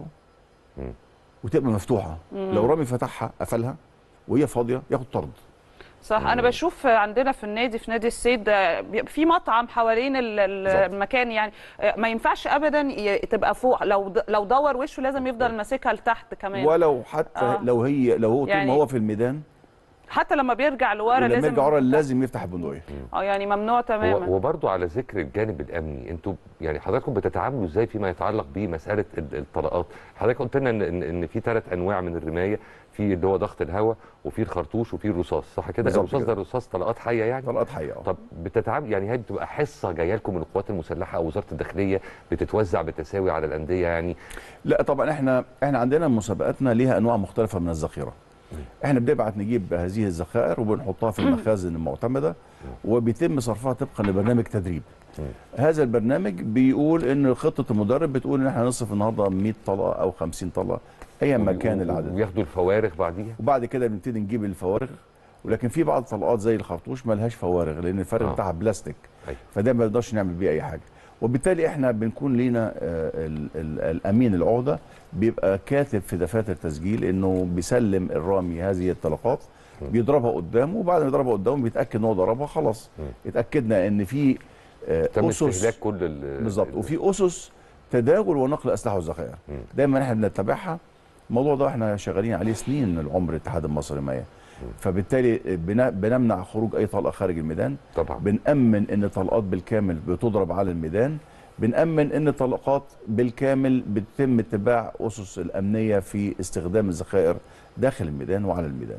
وتبقى مفتوحه. لو رامي فتحها قفلها وهي فاضيه ياخد طرد. صح. انا بشوف عندنا في النادي، في نادي الصيد في مطعم حوالين المكان، يعني ما ينفعش ابدا تبقى فوق، لو دور وشه لازم يفضل ماسكها لتحت كمان، ولو حتى لو هو طول يعني ما هو في الميدان، حتى لما بيرجع لورا لازم يرجع ورا لازم يفتح البندقيه. يعني ممنوع تماما. وبرضو على ذكر الجانب الامني، انتوا يعني حضراتكم بتتعاملوا ازاي فيما يتعلق بمساله الطلقات؟ حضرتك قلت لنا ان في 3 انواع من الرمايه، في اللي هو ضغط الهواء وفي الخرطوش وفي الرصاص، صح كده؟ الرصاص ده رصاص طلقات حيه يعني؟ طلقات حيه. طب بتتعامل يعني هي بتبقى حصه جايه لكم من القوات المسلحه او وزاره الداخليه بتتوزع بالتساوي على الانديه يعني؟ لا طبعا احنا عندنا مسابقاتنا ليها انواع مختلفه من الذخيره. احنا بنبعت نجيب هذه الذخائر وبنحطها في المخازن المعتمده، وبيتم صرفها طبقا لبرنامج تدريب. هذا البرنامج بيقول ان خطه المدرب بتقول ان احنا هنصرف النهارده 100 طلقه او 50 طلقه ايا ما كان العدد، وياخدوا الفوارغ بعديها، وبعد كده بنبتدي نجيب الفوارغ. ولكن في بعض الطلقات زي الخرطوش ما لهاش فوارغ لان الفارغ بتاعها بلاستيك، فده ما نقدرش نعمل بيه اي حاجه. وبالتالي احنا بنكون لينا الامين العهده بيبقى كاتب في دفاتر تسجيل انه بيسلم الرامي هذه الطلقات، بيضربها قدامه، وبعد ما يضربها قدامه بيتاكد ان هو ضربها خلاص. اتاكدنا ان في تم استهلاك كل بالظبط، وفي اسس تداول ونقل اسلحه والذخائر دايما احنا بنتبعها. الموضوع ده احنا شغالين عليه سنين العمر الاتحاد المصري للرمايه، فبالتالي بنمنع خروج اي طلقه خارج الميدان طبعا. بنأمن ان الطلقات بالكامل بتضرب على الميدان، بنأمن ان الطلقات بالكامل بتتم اتباع اسس الامنيه في استخدام الذخائر داخل الميدان وعلى الميدان.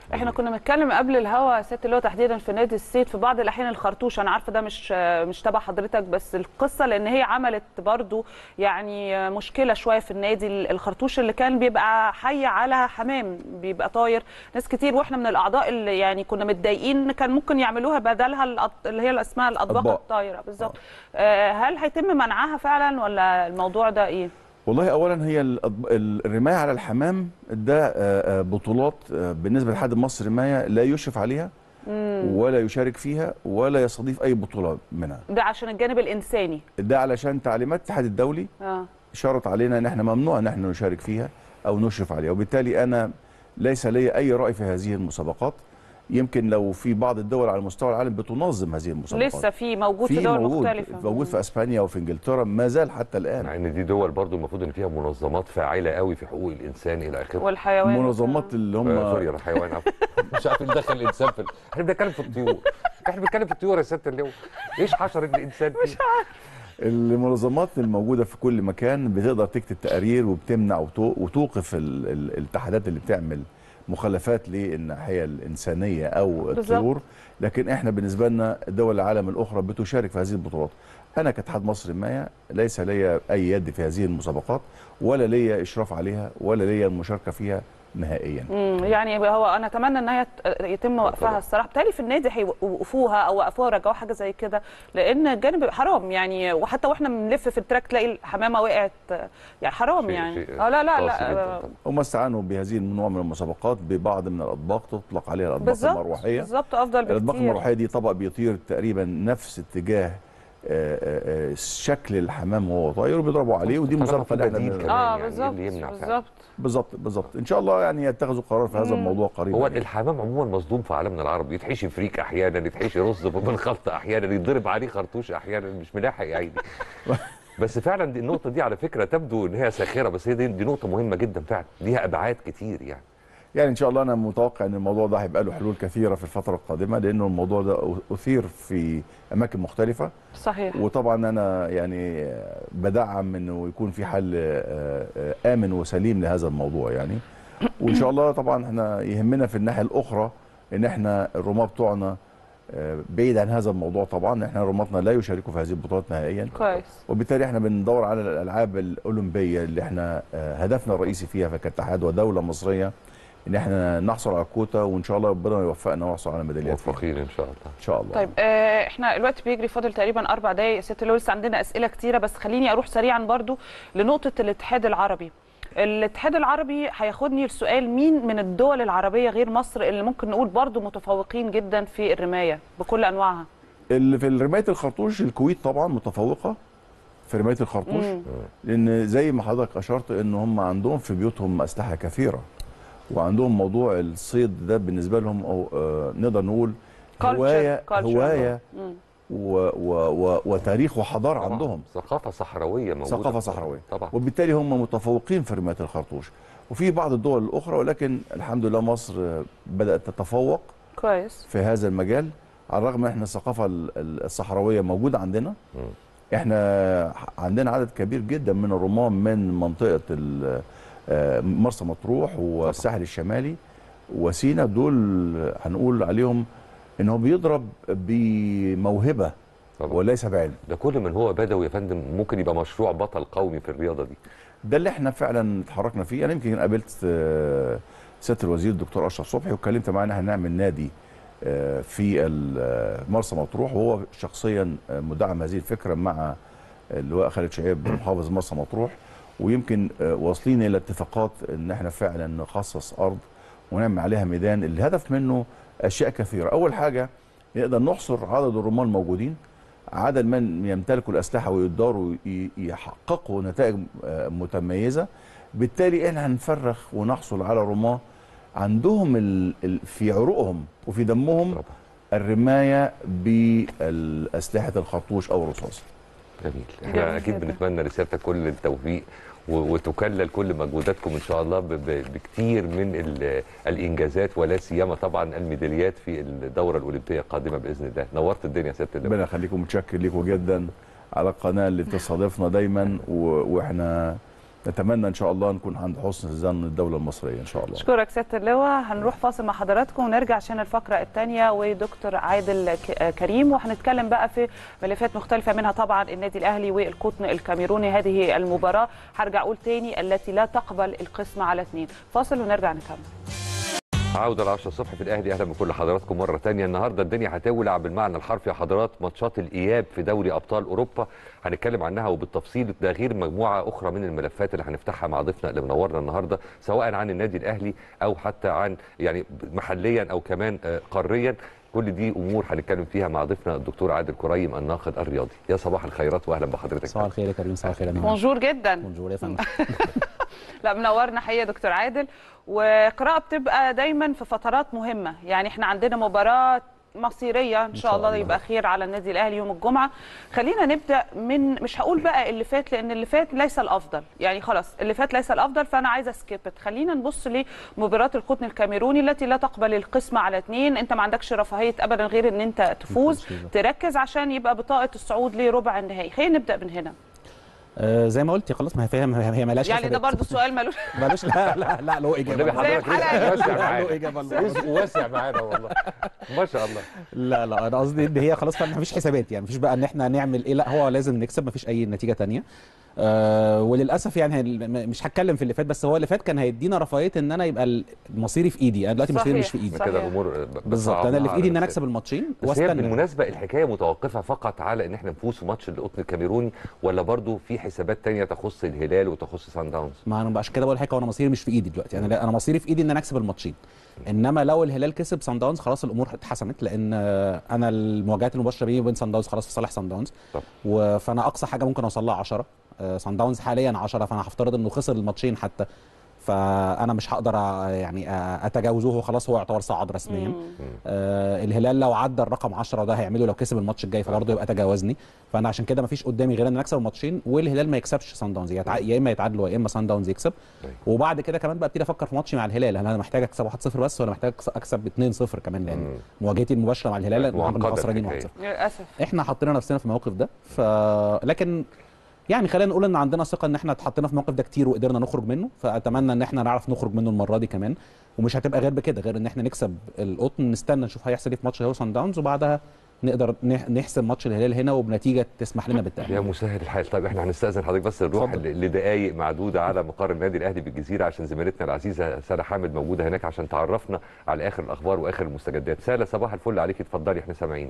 احنا كنا بنتكلم قبل الهوا ست اللي هو تحديدا في نادي الصيد في بعض الاحيان الخرطوش، انا عارفه ده مش تبع حضرتك، بس القصه لان هي عملت برضو يعني مشكله شويه في النادي. الخرطوش اللي كان بيبقى حي على حمام بيبقى طاير، ناس كتير واحنا من الاعضاء اللي يعني كنا متضايقين كان ممكن يعملوها بدلها اللي هي اسمها الاطباق الطايره بالظبط. هل هيتم منعها فعلا ولا الموضوع ده ايه؟ والله اولا هي الرمايه على الحمام ده بطولات بالنسبه لحد مصر رمايه لا يشرف عليها ولا يشارك فيها ولا يستضيف اي بطوله منها. ده عشان الجانب الانساني، ده علشان تعليمات الاتحاد الدولي شرط علينا ان احنا ممنوع ان احنا نشارك فيها او نشرف عليها، وبالتالي انا ليس لي اي راي في هذه المسابقات. يمكن لو في بعض الدول على مستوى العالم بتنظم هذه المسابقات، لسه في موجود في دول مختلفه، موجود في اسبانيا وفي انجلترا ما زال حتى الان، مع ان دي دول برضو المفروض ان فيها منظمات فاعله قوي في حقوق الانسان الى اخره والحيوان، منظمات اللي هم سوري الحيوان مش عارف ندخل الانسان في احنا بنتكلم في الطيور، احنا بنتكلم في الطيور يا سياده اللواء، ايش حشر الانسان فيه؟ مش عارف. المنظمات الموجوده في كل مكان بتقدر تكتب تقارير وبتمنع وتوقف الاتحادات اللي بتعمل مخالفات للناحيه الانسانيه او الطيور، لكن احنا بالنسبه لنا دول العالم الاخرى بتشارك في هذه البطولات. انا كاتحاد مصر للمياه ليس لي اي يد في هذه المسابقات ولا لي اشراف عليها ولا لي المشاركه فيها نهائيا. يعني هو انا اتمنى ان هي يتم وقفها الصراحه، بالتالي في النادي هيوقفوها او وقفوها ورجعوا حاجه زي كده، لان الجانب حرام يعني، وحتى واحنا بنلف في التراك تلاقي الحمامه وقعت، يعني حرام يعني. لا هم استعانوا بهذه النوع من المسابقات ببعض من الاطباق تطلق عليها الاطباق المروحيه. بالظبط افضل بكتير. الاطباق المروحيه دي طبق بيطير تقريبا نفس اتجاه شكل الحمام وهو طاير وبيضربوا عليه، ودي مسابقه اللي احنا بالظبط ان شاء الله يعني يتخذوا قرار في هذا الموضوع قريبا. هو الحمام عموما مصدوم في عالمنا العربي، يتحشي فريك احيانا، يتحشي رز بالخلط احيانا، يضرب عليه خرطوش احيانا، مش ملاحق يا عيني. بس فعلا دي النقطه دي على فكره تبدو ان هي ساخره، بس هي دي نقطه مهمه جدا فعلا، ليها ابعاد كتير يعني ان شاء الله انا متوقع ان الموضوع ده هيبقى له حلول كثيره في الفتره القادمه، لانه الموضوع ده اثير في اماكن مختلفه. صحيح. وطبعا انا يعني بدعم انه يكون في حل امن وسليم لهذا الموضوع يعني. وان شاء الله طبعا احنا يهمنا في الناحيه الاخرى ان احنا الرماة بتوعنا بعيد عن هذا الموضوع، طبعا احنا رماتنا لا يشاركوا في هذه البطولات نهائيا. كويس. وبالتالي احنا بندور على الالعاب الاولمبيه اللي احنا هدفنا الرئيسي فيها كاتحاد ودوله مصريه ان احنا نحصل على الكوتا، وان شاء الله ربنا يوفقنا ونحصل على ميداليات. موفقين ان شاء الله. ان شاء الله. طيب احنا الوقت بيجري، فاضل تقريبا 4 دقائق يا ست اللي لسه عندنا اسئله كتيره، بس خليني اروح سريعا برضو لنقطه الاتحاد العربي. الاتحاد العربي هياخدني السؤال، مين من الدول العربيه غير مصر اللي ممكن نقول برضو متفوقين جدا في الرمايه بكل انواعها؟ اللي في رمايه الخرطوش الكويت طبعا متفوقه في رمايه الخرطوش، لان زي ما حضرتك اشرت ان هم عندهم في بيوتهم اسلحه كثيره، وعندهم موضوع الصيد ده بالنسبه لهم أو نقدر نقول هوايه وتاريخ وحضاره عندهم، ثقافه صحراويه موجوده، ثقافه صحراويه طبعا، وبالتالي هم متفوقين في رمايه الخرطوش. وفي بعض الدول الاخرى، ولكن الحمد لله مصر بدات تتفوق كويس في هذا المجال، على الرغم ان احنا الثقافه الصحراويه موجوده عندنا. احنا عندنا عدد كبير جدا من الرماة من منطقه مرسى مطروح والساحل الشمالي وسينا، دول هنقول عليهم ان هو بيضرب بموهبه وليس بعلم. ده كل من هو بدوي يا فندم ممكن يبقى مشروع بطل قومي في الرياضه دي. ده اللي احنا فعلا اتحركنا فيه. انا يمكن قابلت سياده الوزير الدكتور اشرف صبحي واتكلمت معاه ان هنعمل نادي في مرسى مطروح، وهو شخصيا مدعم هذه الفكره مع اللواء خالد شعيب محافظ مرسى مطروح، ويمكن واصلين الى اتفاقات ان احنا فعلا نخصص ارض ونعمل عليها ميدان. الهدف منه اشياء كثيره. اول حاجه نقدر نحصر عدد الرماة الموجودين، عدد من يمتلكوا الاسلحه ويقدروا يحققوا نتائج متميزه. بالتالي احنا هنفرخ ونحصل على رماة عندهم في عروقهم وفي دمهم الرمايه باسلحه الخرطوش او الرصاص. جميل. احنا اكيد بنتمنى لسيادتك كل التوفيق وتكلل كل مجهوداتكم ان شاء الله بكتير من الانجازات، ولا سيما طبعا الميداليات في الدوره الاولمبيه القادمه باذن الله. نورت الدنيا يا سياده اللواء. ربنا يخليكم، متشكر لكم جدا على القناه اللي بتستضيفنا دايما، واحنا نتمنى ان شاء الله نكون عند حسن ظن الدوله المصريه ان شاء الله. اشكرك سياده اللواء. هنروح فاصل مع حضراتكم ونرجع عشان الفقره الثانيه ودكتور عادل كريم، وهنتكلم بقى في ملفات مختلفه منها طبعا النادي الاهلي والقطن الكاميروني. هذه المباراه هرجع اقول تاني التي لا تقبل القسم على 2. فاصل ونرجع نكمل. عودة ل 10 الصبح في الأهلي، أهلا بكل حضراتكم مرة تانية. النهاردة الدنيا هتولع بالمعنى الحرفي يا حضرات. ماتشات الإياب في دوري أبطال أوروبا هنتكلم عنها وبالتفصيل، ده غير مجموعة أخرى من الملفات اللي هنفتحها مع ضيفنا اللي منورنا النهاردة، سواء عن النادي الأهلي أو حتى عن يعني محليا أو كمان قاريا. كل دي امور هنتكلم فيها مع ضيفنا الدكتور عادل كريم الناقد الرياضي. يا صباح الخيرات واهلا بحضرتك. صباح الخير يا كريم. صباح الخير يا نهار. بونجور جدا. بونجور يا فندم. لا منورنا حقيقه دكتور عادل. وقراءه بتبقى دايما في فترات مهمه، يعني احنا عندنا مباراه مصيريه ان شاء الله يبقى خير على النادي الاهلي يوم الجمعه. خلينا نبدا من، مش هقول بقى اللي فات لان اللي فات ليس الافضل، يعني خلاص اللي فات ليس الافضل فانا عايزه سكيبت. خلينا نبص لمباراه القطن الكاميروني التي لا تقبل القسم على 2. انت ما عندكش رفاهيه ابدا غير ان انت تفوز، تركز عشان يبقى بطاقه الصعود لربع النهائي. خلينا نبدا من هنا. زي ما قلتي خلاص، ما هي فاهم، هي مالهاش يعني ده برضه سؤال مالوش لا له اجابه. له اجابه رزق واسع معانا والله ما شاء الله. لا انا قصدي ان هي خلاص ما فيش حسابات، يعني ما فيش بقى ان احنا نعمل ايه، لا هو لازم نكسب، ما فيش اي نتيجه ثانيه. وللاسف يعني مش هتكلم في اللي فات، بس هو اللي فات كان هيدينا رفاهيه ان انا يبقى مصيري في ايدي. انا دلوقتي مصيري مش في ايدي كده الامور بالظبط. انا اللي في ايدي ان انا اكسب الماتشين واستنى. بالمناسبه الحكايه متوقفه فقط على ان احنا نفوز في ماتش القطن الكاميروني، ولا برضو في حسابات ثانيه تخص الهلال وتخص سان داونز؟ ما انا عشان كده بقول حاجه، وانا مصيري مش في ايدي دلوقتي. انا مصيري في ايدي ان انا اكسب الماتشين. انما لو الهلال كسب سان داونز خلاص الامور اتحسمت، لان انا المواجهات المباشره بيني وبين سان داونز خلاص في صالح سان داونز. فانا اقصى حاجه ممكن اوصل لها 10. سان داونز حاليا 10، فانا هفترض انه خسر الماتشين حتى، فانا مش هقدر يعني اتجاوزه. هو خلاص هو يعتبر صعد رسميا. الهلال لو عدى الرقم 10 ده هيعمله لو كسب الماتش الجاي، فبرضه يبقى تجاوزني. فانا عشان كده ما فيش قدامي غير ان انا اكسب الماتشين والهلال ما يكسبش سان داونز، يا اما يتعادلوا يا اما سان داونز يكسب. وبعد كده كمان بقى ابتدي افكر في ماتشي مع الهلال، هل انا محتاج اكسب 1-0 بس ولا محتاج اكسب 2-0 كمان، لان مواجهتي المباشره مع الهلال احنا خسرانين 1-0 للاسف. احنا حطينا نفسنا في الموقف ده. لكن يعني خلينا نقول ان عندنا ثقه ان احنا اتحطينا في الموقف ده كتير وقدرنا نخرج منه، فاتمنى ان احنا نعرف نخرج منه المره دي كمان. ومش هتبقى غير بكده، غير ان احنا نكسب القطن، نستنى نشوف هيحصل ايه في ماتش هو سان داونز، وبعدها نقدر نحسم ماتش الهلال هنا وبنتيجه تسمح لنا بالتاهل. يا مسهل الحال. طيب احنا هنستاذن حضرتك بس نروح لدقائق معدوده على مقر النادي الاهلي بالجزيره، عشان زميلتنا العزيزه ساره حامد موجوده هناك عشان تعرفنا على اخر الاخبار واخر المستجدات. ساره صباح الفل عليكي، اتفضلي احنا سامعينك.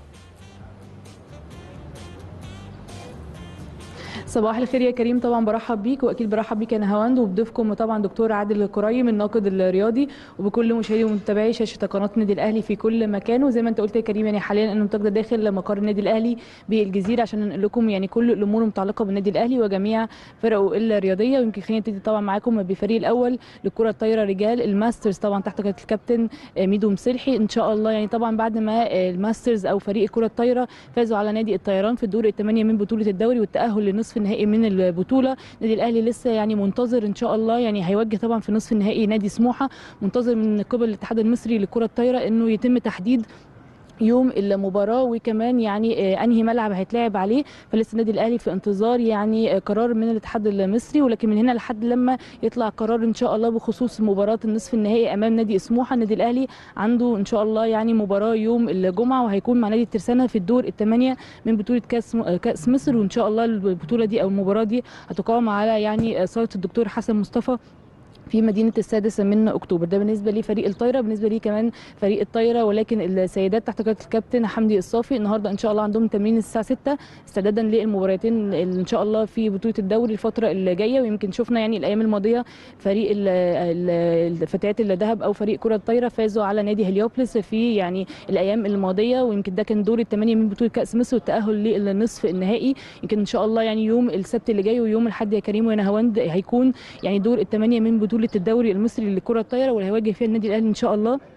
صباح الخير يا كريم. طبعا برحب بيك واكيد برحب بيك يا نهاوند وبضيفكم طبعا دكتور عادل كريم الناقد الرياضي، وبكل مشاهدي ومتابعي شاشه قناه النادي الاهلي في كل مكان. وزي ما انت قلت يا كريم، يعني حاليا انا متواجده داخل مقر النادي الاهلي بالجزيره عشان ننقل لكم يعني كل الامور المتعلقه بالنادي الاهلي وجميع فرقه الرياضيه. ويمكن خلينا نبتدي طبعا معاكم بالفريق الاول للكره الطايره رجال الماسترز، طبعا تحت قياده الكابتن ميدو مسلحي. ان شاء الله يعني طبعا بعد ما الماسترز او فريق الكره الطايره فازوا على نادي الطيران في الدور الثمانيه من بطوله الدوري والتاهل لنصف النهائي من البطوله. النادي الاهلي لسه يعني منتظر ان شاء الله، يعني هيواجه طبعا في نصف النهائي نادي سموحه، منتظر من قبل الاتحاد المصري للكره الطايره انه يتم تحديد يوم المباراه وكمان يعني انهي ملعب هيتلعب عليه. فلسه النادي الاهلي في انتظار يعني قرار من الاتحاد المصري، ولكن من هنا لحد لما يطلع قرار ان شاء الله بخصوص مباراه النصف النهائي امام نادي سموحه، النادي الاهلي عنده ان شاء الله يعني مباراه يوم الجمعه وهيكون مع نادي الترسانه في الدور الثمانيه من بطوله كاس مصر. وان شاء الله البطوله دي او المباراه دي هتقام على يعني صاله الدكتور حسن مصطفى في مدينه السادس من اكتوبر. ده بالنسبه لفريق الطايره. بالنسبه لي كمان فريق الطايره ولكن السيدات تحت قياده الكابتن حمدي الصافي النهارده ان شاء الله عندهم تمرين الساعه 6 استعدادا للمباراتين ان شاء الله في بطوله الدوري الفتره اللي جايه. ويمكن شفنا يعني الايام الماضيه فريق الفتيات الذهب او فريق كره الطايره فازوا على نادي هليوبلس في يعني الايام الماضيه، ويمكن ده كان دور الثمانيه من بطوله كاس مصر والتاهل للنصف النهائي. يمكن ان شاء الله يعني يوم السبت اللي جاي ويوم الاحد يا كريم ونهاوند هيكون يعني دور الثمانيه من بطوله الدوري المصري للكره الطايره، واللي هيواجه فيها النادي الاهلي ان شاء الله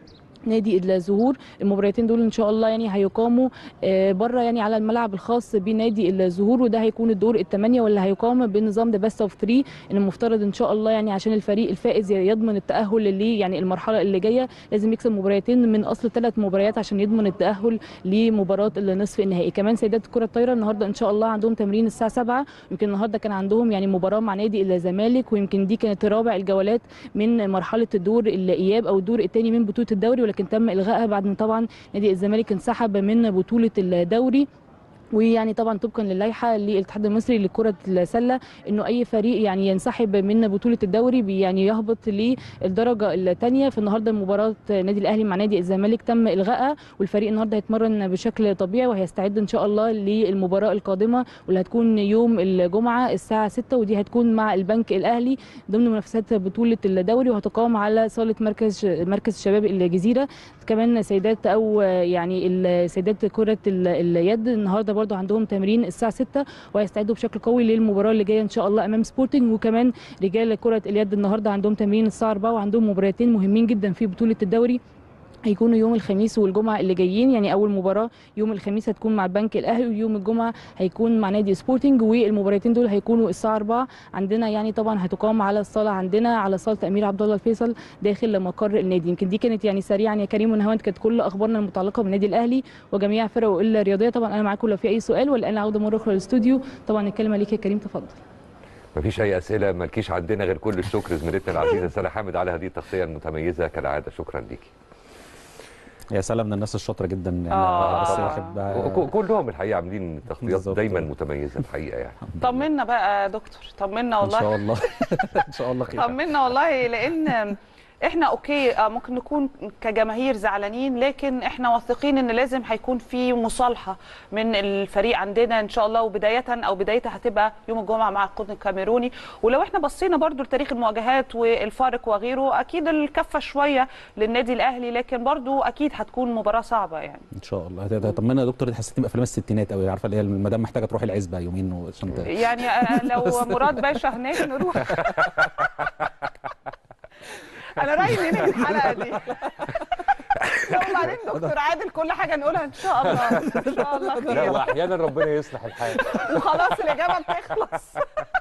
نادي الزهور. المباراتين دول ان شاء الله يعني هيقاموا بره يعني على الملعب الخاص بنادي الزهور، وده هيكون الدور الثمانيه واللي هيقام بالنظام ده بيست اوف 3، ان المفترض ان شاء الله يعني عشان الفريق الفائز يضمن التاهل اللي يعني المرحله اللي جايه لازم يكسب مباراتين من اصل 3 مباريات عشان يضمن التاهل لمباراه النصف النهائي. كمان سيدات الكره الطايره النهارده ان شاء الله عندهم تمرين الساعه 7، يمكن النهارده كان عندهم يعني مباراه مع نادي الزمالك، ويمكن دي كانت رابع الجولات من مرحله الدور الاياب او الدور الثاني من بطوله الدوري، ولكن تم الغائها بعد ما طبعا نادي الزمالك انسحب من بطوله الدوري. ويعني طبعا طبقا للائحه للاتحاد المصري لكره السله انه اي فريق يعني ينسحب من بطوله الدوري يعني يهبط للدرجه الثانيه. فالنهارده مباراه نادي الاهلي مع نادي الزمالك تم الغائها، والفريق النهارده هيتمرن بشكل طبيعي وهيستعد ان شاء الله للمباراه القادمه واللي هتكون يوم الجمعه الساعه 6، ودي هتكون مع البنك الاهلي ضمن منافسات بطوله الدوري، وهتقام على صاله مركز شباب الجزيره. كمان سيدات او يعني سيدات كره اليد النهارده برضو عندهم تمرين الساعه 6 وهيستعدوا بشكل قوي للمباراه اللي جايه ان شاء الله امام سبورتنج. وكمان رجال كره اليد النهارده عندهم تمرين الساعه 4 وعندهم مباراتين مهمين جدا في بطوله الدوري هيكونوا يوم الخميس والجمعه اللي جايين. يعني اول مباراه يوم الخميس هتكون مع البنك الاهلي، ويوم الجمعه هيكون مع نادي سبورتنج، والمباراتين دول هيكونوا الساعه 4 عندنا. يعني طبعا هتقام على الصاله عندنا على صاله امير عبد الله الفيصل داخل مقر النادي. يمكن دي كانت يعني سريعا يا كريم ونهاوند كانت كل اخبارنا المتعلقه بالنادي الاهلي وجميع فرقه الرياضيه. طبعا انا معاكم لو في اي سؤال، ولا انا عوده مره اخرى للاستوديو. طبعا الكلمه ليك يا كريم، تفضل. مفيش اي اسئله، مالكيش عندنا غير كل الشكر زميلتنا العزيزه ساره حامد على هذه التغطيه المتميزه كالعاده. شكرا ليكي. يا سلام من الناس الشاطره جدا يعني. بس واحد كلهم الحقيقه عاملين تغطيات دايما متميزه الحقيقه يعني. طمنا بقى يا دكتور، طمنا والله. ان شاء الله ان شاء الله خير. طمنا والله، لان احنا اوكي ممكن نكون كجماهير زعلانين، لكن احنا واثقين ان لازم هيكون في مصالحه من الفريق عندنا ان شاء الله، بدايتها هتبقى يوم الجمعه مع القطن الكاميروني. ولو احنا بصينا برضو لتاريخ المواجهات والفارق وغيره، اكيد الكفه شويه للنادي الاهلي، لكن برضو اكيد هتكون مباراه صعبه يعني. ان شاء الله. طمنا يا دكتور، حسيتني بافلام الستينات قوي، عارفه اللي هي المدام محتاجه تروح العزبه يومين عشان يعني لو مراد باشا هناك نروح. انا رايي ننهي الحلقه دي. وبعدين دكتور عادل كل حاجه نقولها ان شاء الله ان شاء الله خير. لا واحيانا ربنا يصلح الحال وخلاص الاجابه بتخلص.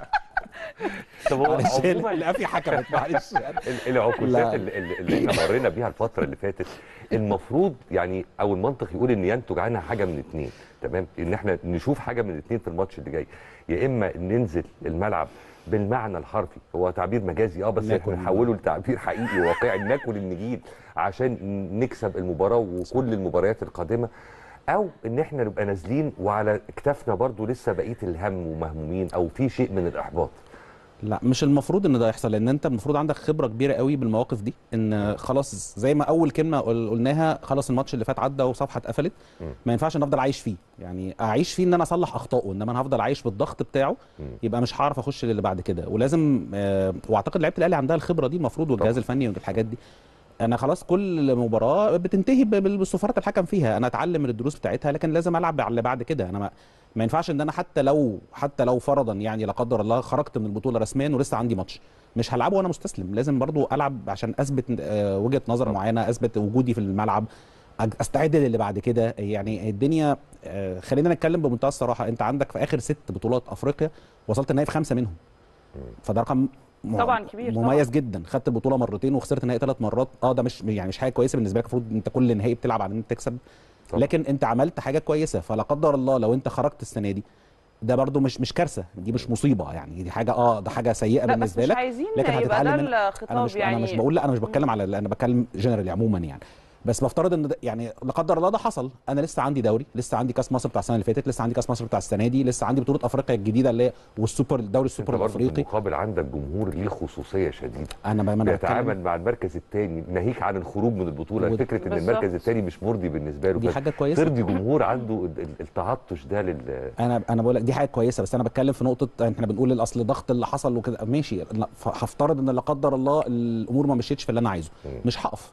طب هو عموما العافيه حكمت معلش العقوبات اللي احنا مرينا بيها الفتره اللي فاتت، المفروض يعني او المنطق يقول ان ينتج عنها حاجه من اتنين، تمام؟ ان احنا نشوف حاجه من اتنين في الماتش اللي جاي، يا اما ننزل الملعب بالمعنى الحرفي، هو تعبير مجازي بس احنا نحوله لتعبير حقيقي واقعي، ناكل النجيل عشان نكسب المباراه وكل المباريات القادمه، او ان احنا نبقى نازلين وعلى اكتافنا برضو لسه بقيه الهم ومهمومين او في شيء من الاحباط. لا مش المفروض ان ده يحصل، لان انت المفروض عندك خبره كبيره قوي بالمواقف دي، ان خلاص زي ما اول كلمه قلناها، خلاص الماتش اللي فات عدى وصفحه اتقفلت، ما ينفعش ان افضل عايش فيه، يعني اعيش فيه ان انا اصلح اخطائه، انما انا هفضل عايش بالضغط بتاعه يبقى مش هعرف اخش للي بعد كده. ولازم واعتقد لعيبه الاهلي عندها الخبره دي المفروض، والجهاز الفني والحاجات دي. انا خلاص كل مباراه بتنتهي بصفاره الحكم فيها، انا اتعلم من الدروس بتاعتها، لكن لازم العب على اللي بعد كده. انا ما ينفعش ان انا حتى لو فرضا يعني لا قدر الله خرجت من البطوله رسميا ولسه عندي ماتش، مش هلعبه وانا مستسلم، لازم برضو العب عشان اثبت وجهه نظر معينه، اثبت وجودي في الملعب، استعد للي بعد كده. يعني الدنيا خلينا نتكلم بمنتهى الصراحه، انت عندك في اخر 6 بطولات افريقيا وصلت النهائي في 5 منهم، فده رقم طبعا كبير، مميز طبعا جدا. خدت البطوله مرتين وخسرت النهائي 3 مرات، ده مش حاجه كويسه بالنسبه لك، المفروض انت كل نهائي بتلعب على ان انت تكسب، لكن انت عملت حاجه كويسه. فلا قدر الله لو انت خرجت السنه دي، ده برضو مش كارثه، دي مش مصيبه يعني، دي حاجه ده حاجه سيئه بالنسبه لك، لكن هتتعلم منها. انا مش بقول، لا انا مش بتكلم على، انا بتكلم جنرالي عموما يعني. بس بفترض ان يعني لا قدر الله ده حصل، انا لسه عندي دوري، لسه عندي كاس مصر بتاع السنه اللي فاتت، لسه عندي كاس مصر بتاع السنه دي، لسه عندي بطوله افريقيا الجديده اللي هي الدوري السوبر الافريقي. في المقابل عندك جمهور ليه خصوصيه شديده، انا بيتعامل مع المركز الثاني ناهيك عن الخروج من البطوله، فكره ان المركز الثاني مش مرضي بالنسبه له، دي حاجه كويسه، ترضي جمهور عنده التعطش ده انا بقول لك دي حاجه كويسه، بس انا بتكلم في نقطه احنا بنقول الاصل الضغط اللي حصل وكده ماشي، هفترض ان لا قدر الله الامور ما مشيتش في اللي انا عايزه، مش هقف،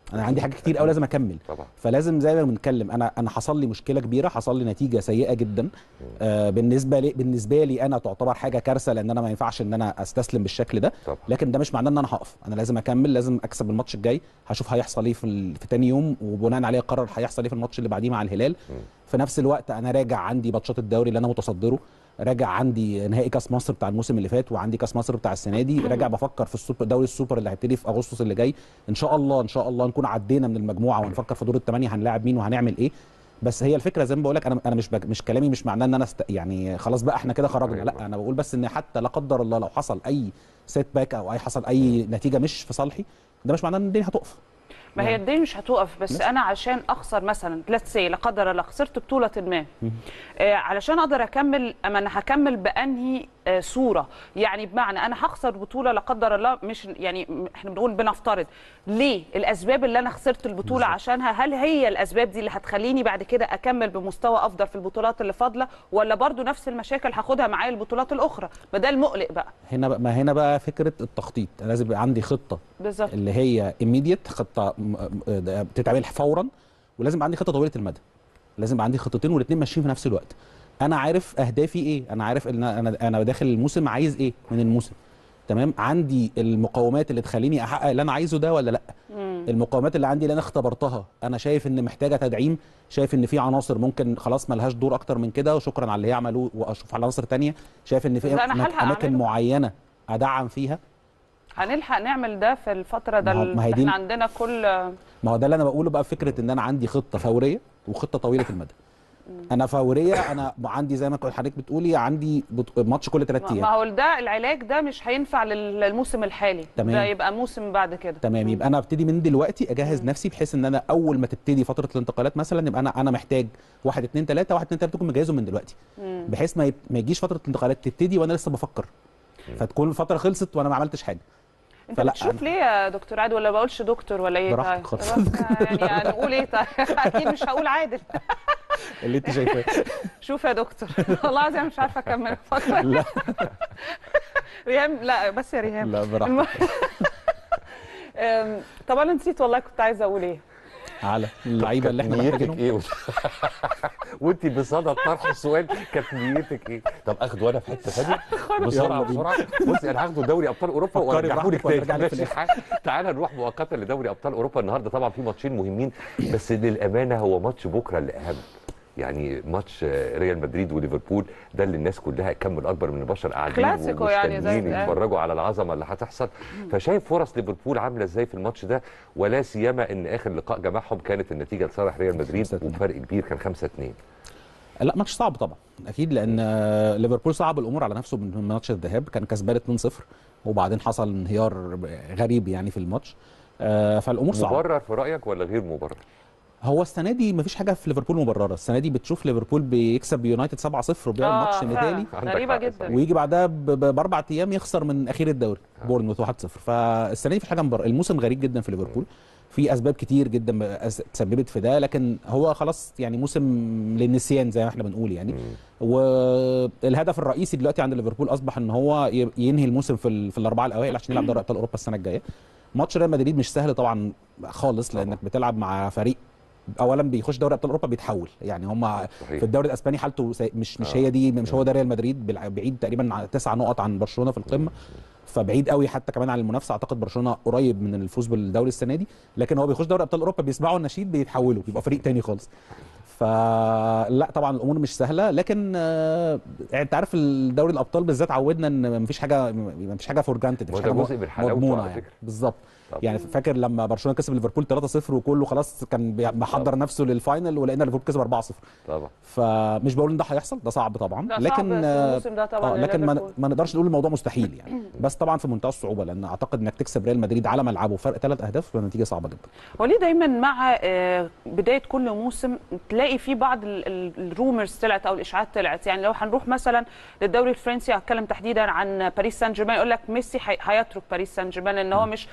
انا عندي حاجات كتير قوي لازم اكمل طبعا. فلازم زي ما بنتكلم انا حصل لي مشكله كبيره، حصل لي نتيجه سيئه جدا. بالنسبه لي انا تعتبر حاجه كارثه، لان انا ما ينفعش ان انا استسلم بالشكل ده طبعا. لكن ده مش معناه ان انا هقف، انا لازم اكمل، لازم اكسب الماتش الجاي، هشوف هيحصل ايه في تاني يوم وبناء عليه اقرر هيحصل ايه في الماتش اللي بعديه مع الهلال. في نفس الوقت انا راجع عندي ماتشات الدوري اللي انا متصدره، راجع عندي نهائي كاس مصر بتاع الموسم اللي فات وعندي كاس مصر بتاع السنه دي، راجع بفكر في السوبر، دوري السوبر اللي هيبتدي في اغسطس اللي جاي ان شاء الله، ان شاء الله نكون عدينا من المجموعه ونفكر في دور الثمانيه هنلاعب مين وهنعمل ايه. بس هي الفكره زي ما بقول لك، انا مش كلامي مش معناه ان انا يعني خلاص بقى احنا كده خرجنا، لا انا بقول بس ان حتى لا قدر الله لو حصل اي سيت باك او حصل اي نتيجه مش في صالحي، ده مش معناه ان الدنيا هتقف. ما هي الدنيا مش هتقف، بس انا عشان اخسر مثلا ليتس سي لا قدر الله خسرت بطوله ما، علشان اقدر اكمل، اما انا هكمل بانهي صوره، يعني بمعنى انا هخسر بطوله لا قدر الله، مش يعني احنا بنقول بنفترض ليه الاسباب اللي انا خسرت البطوله بالزبط. عشانها، هل هي الاسباب دي اللي هتخليني بعد كده اكمل بمستوى افضل في البطولات اللي فاضله، ولا برضو نفس المشاكل هاخدها معايا البطولات الاخرى؟ ما ده المقلق بقى. هنا بقى فكره التخطيط، انا لازم يبقى عندي خطه بالظبط اللي هي immediate، خطه بتتعمل فورا، ولازم يبقى عندي خطه طويله المدى، لازم يبقى عندي خطتين والاثنين ماشيين في نفس الوقت. انا عارف اهدافي ايه، انا عارف ان انا داخل الموسم عايز ايه من الموسم، تمام، عندي المقومات اللي تخليني احقق اللي انا عايزه ده ولا لا. المقومات اللي عندي اللي انا اختبرتها، انا شايف ان محتاجه تدعيم، شايف ان في عناصر ممكن خلاص ما لهاش دور اكتر من كده وشكرا على اللي هي عملوه، واشوف عناصر ثانيه شايف ان في اماكن معينه ادعم فيها. هنلحق نعمل ده في الفتره ده احنا عندنا كل، ما هو ده اللي انا بقوله بقى، فكره ان انا عندي خطه فوريه وخطه طويله المدى. انا فوريه، انا عندي زي ما حضرتك بتقولي عندي ماتش كل 3 ايام. ما هو ده العلاج ده مش هينفع للموسم الحالي، تمام. ده يبقى موسم بعد كده. تمام، يبقى انا ابتدي من دلوقتي اجهز نفسي بحيث ان انا اول ما تبتدي فتره الانتقالات مثلا يبقى انا محتاج 1 2 3 1 2 3 تكون مجهزهم من دلوقتي، بحيث ما يجيش فتره الانتقالات تبتدي وانا لسه بفكر، فتكون الفتره خلصت وانا ما عملتش حاجه. انت بتشوف ليه يا دكتور عادل، ولا بقولش دكتور ولا ايه؟ براحتك خالص. يعني هنقول ايه طيب؟ اكيد مش هقول عادل. اللي انت شايفاه. شوف يا دكتور، والله العظيم مش عارفه اكمل فتره. لا ريهام، لا بس يا ريهام، لا براحتك. طب انا نسيت والله كنت عايزه اقول ايه على اللعيبه اللي احنا محتاجينهم. ايه وانت بصدد طرح السؤال كانت نيتك ايه؟ طب اخده انا في حته ثانيه بسرعه بسرعه. بصي انا هاخده دوري ابطال اوروبا وارجعه لك تاني. تعالى نروح مؤقتا لدوري ابطال اوروبا. النهارده طبعا في ماتشين مهمين، بس للامانه هو ماتش بكره اللي اهم، يعني ماتش ريال مدريد وليفربول ده اللي الناس كلها كم الاكبر من البشر قاعدين ومستنيين يتفرجوا على العظمه اللي هتحصل. فشايف فرص ليفربول عامله ازاي في الماتش ده، ولا سيما ان اخر لقاء جمعهم كانت النتيجه لصالح ريال مدريد وبفرق كبير كان 5-2. لا ماتش صعب طبعا اكيد، لان ليفربول صعب الامور على نفسه من ماتش الذهاب، كان كسبان 2-0 وبعدين حصل انهيار غريب يعني في الماتش، فالامور صعبه. مبرر في رايك ولا غير مبرر؟ هو السنه دي مفيش حاجه في ليفربول مبرره، السنه دي بتشوف ليفربول بيكسب يونايتد 7-0 وبيعمل الماتش المثالي غريبه جدا، ويجي بعدها ب4 ايام يخسر من اخير الدوري بورنموث 1-0. فالسنه دي مفيش حاجه مبرره، الموسم غريب جدا في ليفربول، في اسباب كتير جدا تسببت في ده، لكن هو خلاص يعني موسم للنسيان زي ما احنا بنقول يعني. والهدف الرئيسي دلوقتي عند ليفربول اصبح ان هو ينهي الموسم في الاربعه الاوائل عشان يلعب دوري ابطال اوروبا السنه الجايه. ماتش ريال مدريد مش سهل طبعا خالص، لانك بتلعب مع فريق اولا بيخش دوري ابطال اوروبا بيتحول، يعني هم في الدوري الاسباني حالته مش هي دي، مش هو ده ريال مدريد، بعيد تقريبا 9 نقط عن برشلونه في القمه، فبعيد قوي حتى كمان عن المنافسه. اعتقد برشلونه قريب من الفوز بالدوري السنه دي، لكن هو بيخش دوري ابطال اوروبا بيسمعوا النشيد بيتحولوا بيبقى فريق تاني خالص. فلا طبعا الامور مش سهله، لكن انت عارف الدوري الابطال بالذات عودنا ان مفيش حاجه فور جرانتد، مفيش حاجه مضمونه يعني. بالظبط، يعني فاكر لما برشلونه كسب ليفربول 3-0 وكله خلاص كان محضر نفسه للفاينل، ولقينا ليفربول كسب 4-0 طبعا. فمش بقول ان ده هيحصل، ده صعب طبعا، لكن الموسم ده طبعا لكن ما نقدرش نقول الموضوع مستحيل يعني. بس طبعا في منتهى الصعوبه، لان اعتقد انك تكسب ريال مدريد على ملعبه فرق 3 اهداف فنتيجه صعبه جدا. وليه دايما مع بدايه كل موسم تلاقي في بعض الرومرز طلعت او الاشاعات طلعت، يعني لو هنروح مثلا للدوري الفرنسي هتكلم تحديدا عن باريس سان جيرمان، يقول لك ميسي هيترك باريس سان جيرمان، ان هو مش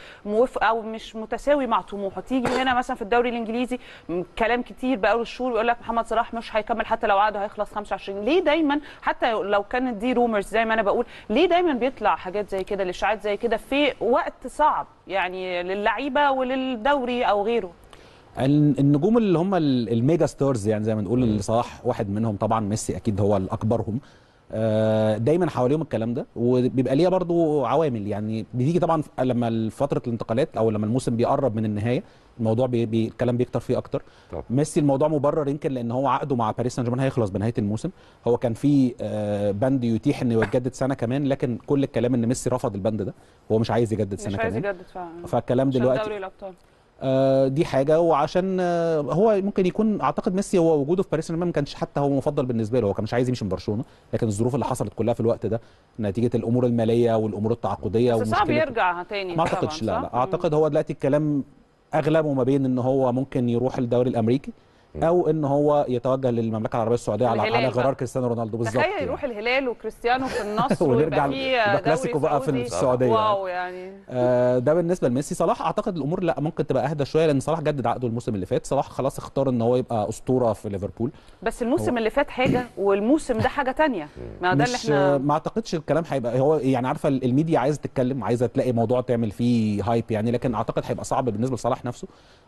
او مش متساوي مع طموحه. تيجي هنا مثلا في الدوري الانجليزي كلام كتير بقاله الشهور يقول لك محمد صلاح مش هيكمل حتى لو عقده هيخلص 25. ليه دايما حتى لو كانت دي رومرز زي ما انا بقول، ليه دايما بيطلع حاجات زي كده، الاشاعات زي كده في وقت صعب يعني للعيبه وللدوري او غيره؟ النجوم اللي هم الميجا ستارز يعني زي ما نقول، اللي صلاح واحد منهم طبعا، ميسي اكيد هو الاكبرهم. دايما حواليهم الكلام ده، وبيبقى ليها برضو عوامل يعني بتيجي طبعا لما فتره الانتقالات او لما الموسم بيقرب من النهايه، الموضوع الكلام بيكتر فيه اكتر. طب. ميسي الموضوع مبرر يمكن لان هو عقده مع باريس سان جيرمان هيخلص بنهايه الموسم. هو كان في بند يتيح انه يجدد سنه كمان، لكن كل الكلام ان ميسي رفض البند ده، هو مش عايز يجدد سنه كمان، مش عايز يجدد فعلا. فالكلام دلوقتي دوري الابطال دي حاجه، وعشان هو ممكن يكون، اعتقد ميسي هو وجوده في باريس سان جيرمان ما كانش حتى هو مفضل بالنسبه له، هو كان مش عايز يمشي من برشلونه، لكن الظروف اللي حصلت كلها في الوقت ده نتيجه الامور الماليه والامور التعاقديه بس صعب يرجع تاني. ما اعتقدش، لا اعتقد هو دلوقتي الكلام اغلبه ما بين ان هو ممكن يروح الدوري الامريكي او ان هو يتوجه للمملكه العربيه السعوديه على غرار كريستيانو رونالدو بالظبط. تخيل يروح يعني الهلال وكريستيانو في النصر ونرجع ويبقى في كلاسيكو بقى في السعوديه. واو يعني. ده بالنسبه لميسي. صلاح اعتقد الامور لا ممكن تبقى اهدى شويه، لان صلاح جدد عقده الموسم اللي فات. صلاح خلاص اختار ان هو يبقى اسطوره في ليفربول. بس الموسم اللي فات حاجه والموسم ده حاجه ثانيه، ما ده اللي احنا ما اعتقدش الكلام هيبقى هو يعني، عارفه الميديا عايزه تتكلم، عايزه تلاقي موضوع تعمل فيه هايب يعني، لكن اعتقد هيبقى صعب بالنسبه لصلاح نفسه.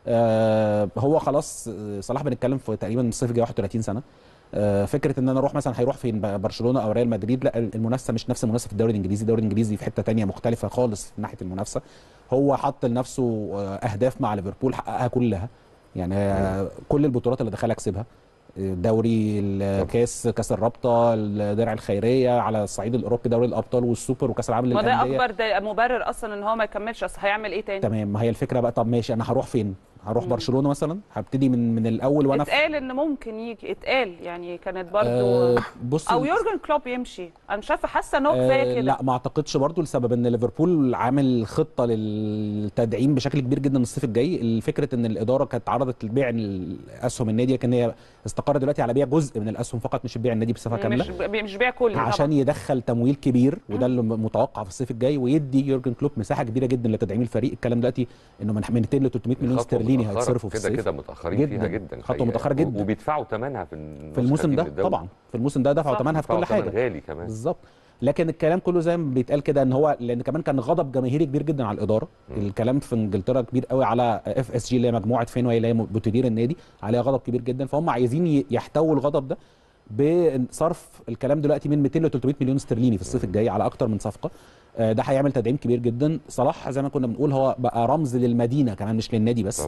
هو خلاص صلاح بنتكلم في تقريبا الصيف جاي 31 سنه. فكره ان انا اروح مثلا هيروح فين، برشلونه او ريال مدريد، لا المنافسه مش نفس المنافسه في الدوري الانجليزي. الدوري الانجليزي في حته ثانيه مختلفه خالص من ناحيه المنافسه. هو حط لنفسه اهداف مع ليفربول حققها كلها يعني، كل البطولات اللي دخلها كسبها، الدوري، الكاس، كاس الرابطه، الدرع الخيريه، على الصعيد الاوروبي دوري الابطال والسوبر وكاس العالم للانديه. ما ده اكبر مبرر اصلا ان هو ما يكملش، اصل هيعمل ايه تاني؟ تمام، ما هي الفكره بقى. طب ماشي، انا هروح فين؟ هروح برشلونه مثلا، هبتدي من الاول وانا اتقال ان ممكن يجي، اتقال يعني كانت برضو بص، او يورجن كلوب يمشي. انا شايفه حاسه ان هو كفايه كده. لا ما اعتقدش برضو، لسبب ان ليفربول عامل خطه للتدعيم بشكل كبير جدا الصيف الجاي. الفكره ان الاداره كانت عرضت لبيع الاسهم النادي، لكن هي استقرت دلوقتي على بيع جزء من الاسهم فقط، مش بيع النادي بصفه كامله، مش بيع كله عشان يدخل تمويل كبير، وده اللي متوقع في الصيف الجاي، ويدي يورجن كلوب مساحه كبيره جدا لتدعيم الفريق. الكلام دلوقتي انه من 200 ل 300 مليون استرليني هيتصرفوا في الصيف. كده متاخرين فيها جدا، خطوه متاخره جدا، وبيدفعوا ثمنها في الموسم ده طبعا. في الموسم ده دفعوا ثمنها في كل حاجه، غالي كمان بالظبط. لكن الكلام كله زي ما بيتقال كده ان هو، لان كمان كان غضب جماهيري كبير جدا على الاداره. الكلام في انجلترا كبير قوي على FSG اللي هي مجموعه فينواي اللي هي بتدير النادي، عليها غضب كبير جدا، فهم عايزين يحتووا الغضب ده بصرف الكلام دلوقتي من 200 ل 300 مليون استرليني في الصيف الجاي على اكتر من صفقه. ده هيعمل تدعيم كبير جدا. صلاح زي ما كنا بنقول هو بقى رمز للمدينه كمان، مش للنادي بس.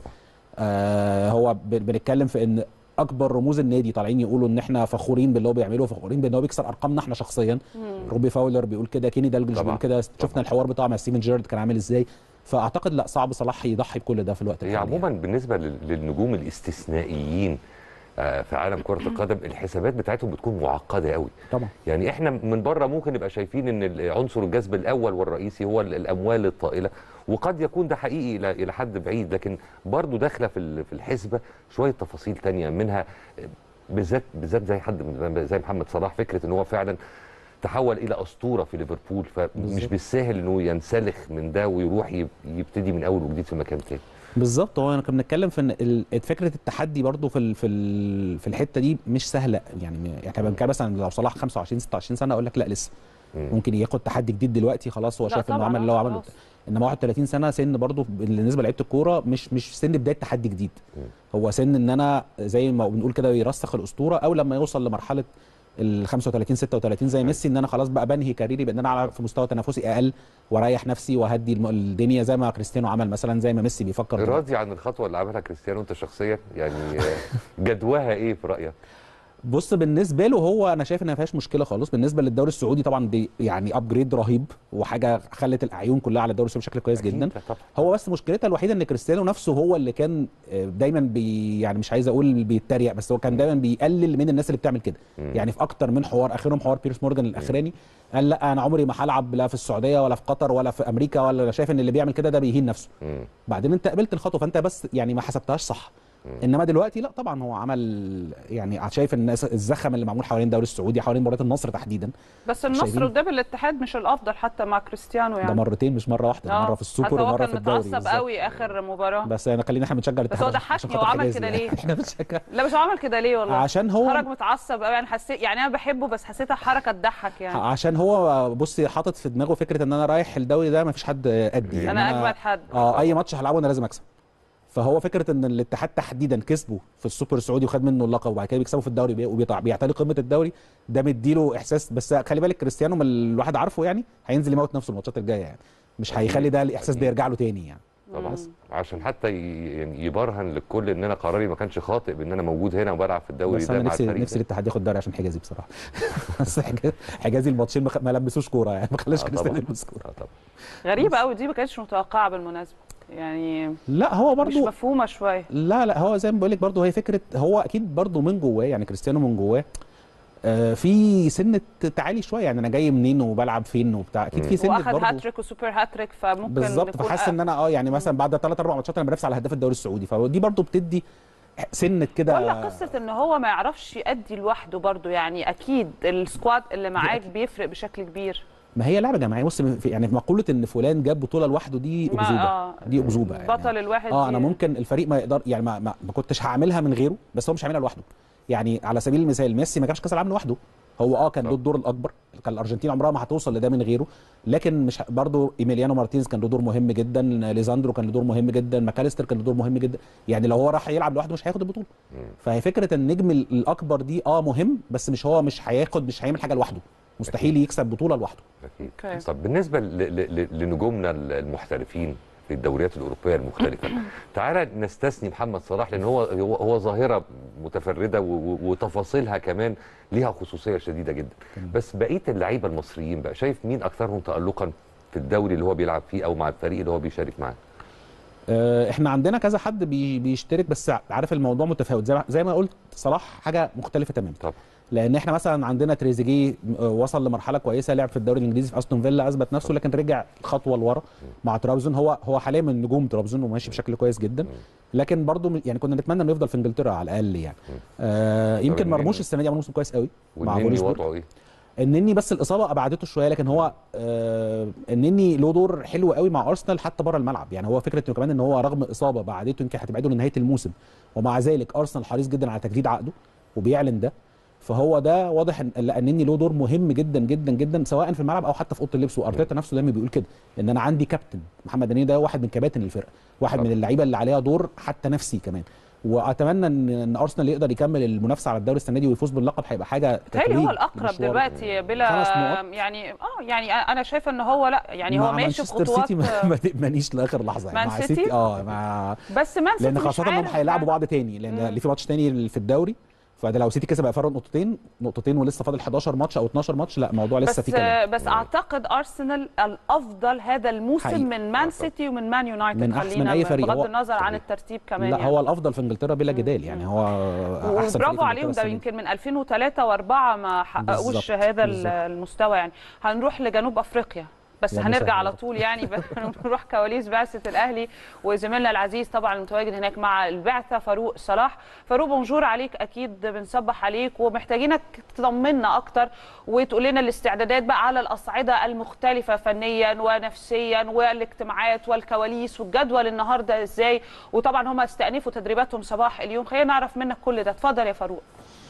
هو بنتكلم في ان اكبر رموز النادي طالعين يقولوا ان احنا فخورين باللي هو بيعمله، فخورين بان هو بيكسر ارقامنا احنا شخصيا. روبي فاولر بيقول كده، كيني دالجلش بيقول كده، شفنا الحوار بتاعه مع ستيفن جيرارد كان عامل ازاي. فاعتقد لا، صعب صلاح يضحي بكل ده في الوقت الحالي. عموما يعني بالنسبه للنجوم الاستثنائيين في عالم كره القدم، الحسابات بتاعتهم بتكون معقده قوي طبعا. يعني احنا من بره ممكن نبقى شايفين ان عنصر الجذب الاول والرئيسي هو الاموال الطائله، وقد يكون ده حقيقي الى حد بعيد، لكن برضه داخله في الحسبه شويه تفاصيل تانية منها، بالذات زي حد زي محمد صلاح، فكره ان هو فعلا تحول الى اسطوره في ليفربول، فمش بالساهل انه ينسلخ من ده ويروح يبتدي من اول وجديد في مكان تاني. بالظبط. هو انا كنا بنتكلم في ان فكره التحدي برضو في الحته دي مش سهله يعني احنا بنتكلم مثلا لو صلاح 25 26 سنه اقول لك لا لسه ممكن ياخد تحدي جديد دلوقتي، خلاص هو شايف انه عمل اللي هو عمله. انما 31 سنه سن برضو بالنسبه لعيبه الكوره مش سن بدايه تحدي جديد، هو سن ان انا زي ما بنقول كده يرسخ الاسطوره، او لما يوصل لمرحله ال 35 36 زي ميسي، ان انا خلاص بقى بنهي كاريري بان انا في مستوى تنافسي اقل واريح نفسي وهدي الدنيا زي ما كريستيانو عمل مثلا، زي ما ميسي بيفكر. راضي عن الخطوه اللي عملها كريستيانو انت شخصيا يعني؟ جدواها ايه في رايك؟ بص بالنسبه له هو انا شايف ان ما فيهاش مشكله خالص. بالنسبه للدوري السعودي طبعا دي يعني ابجريد رهيب، وحاجه خلت الاعين كلها على الدوري السعودي بشكل كويس جدا. هو بس مشكلتها الوحيده ان كريستيانو نفسه هو اللي كان دايما يعني مش عايز اقول بيتريق، بس هو كان دايما بيقلل من الناس اللي بتعمل كده. يعني في اكتر من حوار، اخرهم حوار بيرس مورجان الاخراني، قال لا انا عمري ما هلعب لا في السعوديه ولا في قطر ولا في امريكا، ولا شايف ان اللي بيعمل كده ده بيهين نفسه. بعدين انت قبلت الخطوه، فانت بس يعني ما حسبتهاش صح. انما دلوقتي لا طبعا هو عمل يعني شايف الناس الزخم اللي معمول حوالين الدوري السعودي حوالين مباراه النصر تحديدا. بس النصر قدام الاتحاد مش الافضل حتى مع كريستيانو يعني. ده مرتين مش مره واحده، مره في السوبر ومره في الدوري. حتى هو كان متعصب قوي اخر مباراه. بس انا خلينا احنا بنشجع الاتحاد. بس هو ضحكني. هو عمل كده ليه؟ احنا بنشجع. لا مش عمل كده ليه والله؟ عشان هو خرج متعصب قوي. يعني حسيت يعني انا بحبه بس حسيتها حركه تضحك يعني. عشان هو بصي حاطط في دماغه فكره ان انا رايح الدوري ده ما فيش حد قدي يعني انا اجمد حد. اي ماتش هلعبه انا لازم اكسب. فهو فكره ان الاتحاد تحديدا كسبه في السوبر السعودي وخد منه اللقب وبعد كده بيكسبه في الدوري وبيعتلي قمه الدوري، ده مديله احساس. بس خلي بالك كريستيانو من الواحد عارفه يعني هينزل يموت نفسه الماتشات الجايه يعني، مش هيخلي ده الاحساس ده يرجع له تاني يعني. طبعا عشان حتى يعني يبرهن للكل ان انا قراري ما كانش خاطئ بان انا موجود هنا وبلعب في الدوري بس ده انا مع الفريق. نفسي الاتحاد ياخد دوري عشان حجازي بصراحه. بس حجازي الماتشين ما لبسوش كوره يعني، ما خلاش كريستيانو يلبس كوره. طبعا غريبه قوي دي، ما كانتش متوقعه بالمناسبه يعني. لا هو برضو مش مفهومه شويه. لا هو زي ما بقول لك برضو هي فكره، هو اكيد برضو من جواه يعني كريستيانو من جواه في سنه تعالي شويه يعني انا جاي منين وبلعب فين وبتاع، اكيد في سنه واخد برضو هاتريك وسوبر هاتريك فممكن بالظبط. فحاسس ان انا يعني مثلا بعد 3 4 ماتشات انا بنافس على هداف الدوري السعودي، فدي برضو بتدي سنه كده. ولا قصه ان هو ما يعرفش يأدي لوحده برضو يعني، اكيد السكواد اللي معاك بيفرق بشكل كبير. ما هي لعبه جماعيه. بص يعني مقوله ان فلان جاب بطوله لوحده دي اكذوبه. دي اكذوبه يعني. بطل الواحد انا ممكن الفريق ما يقدر يعني ما كنتش هعملها من غيره، بس هو مش هيعملها لوحده. يعني على سبيل المثال ميسي ما جابش كاس العالم لوحده، هو كان له الدور الاكبر. كان الارجنتين عمرها ما هتوصل لده من غيره، لكن مش برضه ايميليانو مارتينيز كان له دور مهم جدا، ليزاندرو كان له دور مهم جدا، ماكاليستر كان له دور مهم جدا. يعني لو هو راح يلعب لوحده مش هياخد البطوله. فهي فكره النجم الاكبر دي مهم، بس مش هيعمل حاجه لوحده. مستحيل يكسب بطوله لوحده. اكيد. طب بالنسبه لنجومنا المحترفين في الدوريات الاوروبيه المختلفه، تعالى نستثني محمد صلاح لان هو ظاهره متفرده وتفاصيلها كمان ليها خصوصيه شديده جدا. بس بقيه اللعيبه المصريين بقى شايف مين اكثرهم تالقا في الدوري اللي هو بيلعب فيه او مع الفريق اللي هو بيشارك معاه؟ احنا عندنا كذا حد بيشترك، بس عارف الموضوع متفاوت زي ما قلت. صلاح حاجه مختلفه تماما طبعا، لان احنا مثلا عندنا تريزيجيه وصل لمرحله كويسه، لعب في الدوري الانجليزي في استون فيلا اثبت نفسه، لكن رجع خطوه لورا مع ترابزون. هو حاليا من نجوم ترابزون وماشي بشكل كويس جدا، لكن برضه يعني كنا نتمنى انه يفضل في انجلترا على الاقل يعني. يمكن مرموش السنه دي عمل موسم كويس قوي مع فولسبورج. النني بس الاصابه ابعدته شويه، لكن هو النني له دور حلو قوي مع ارسنال حتى بره الملعب. يعني هو فكره انه كمان ان هو رغم اصابه بعدته يمكن هتبعده لنهايه الموسم، ومع ذلك ارسنال حريص جدا على تجديد عقده وبيعلن ده. فهو ده واضح ان النني له دور مهم جدا جدا جدا سواء في الملعب او حتى في اوضه اللبس. وارتيتا نفسه دايما بيقول كده ان انا عندي كابتن. محمد النني ده واحد من كباتن الفرقه، واحد من اللعيبه اللي عليها دور حتى نفسي كمان. واتمنى ان ارسنال يقدر يكمل المنافسه على الدوري السنه دي ويفوز باللقب، هيبقى حاجه تتويج. هو الاقرب دلوقتي بلا يعني يعني انا شايفه ان هو لا يعني هو ماشي بخطوات. ما تأمنيش لاخر لحظه يعني مع سيتي بس مان سيتي لان خاصه انهم هيلعبوا بعض تاني، لان اللي في ماتش تاني في الدوري. فده لو سيتي كسب هيبقى فرق نقطتين ولسه فاضل 11 ماتش او 12 ماتش، لا الموضوع لسه في كلام. بس اعتقد ارسنال الافضل هذا الموسم حقيقي. من مان سيتي ومن مان يونايتد، من احسن من اي فريق بغض النظر عن الترتيب كمان. لا يعني. هو الافضل في انجلترا بلا جدال يعني. هو احسن برافو عليهم، ده يمكن من 2003 و4 ما حققوش هذا المستوى يعني. هنروح لجنوب افريقيا بس هنرجع على طول يعني. نروح كواليس بعثه الاهلي وزميلنا العزيز طبعا المتواجد هناك مع البعثه فاروق صلاح. فاروق بونجور عليك، اكيد بنصبح عليك ومحتاجينك تطمنا اكتر وتقول لنا الاستعدادات بقى على الاصعده المختلفه فنيا ونفسيا والاجتماعات والكواليس والجدول النهارده ازاي. وطبعا هم استأنفوا تدريباتهم صباح اليوم، خلينا نعرف منك كل ده. اتفضل يا فاروق.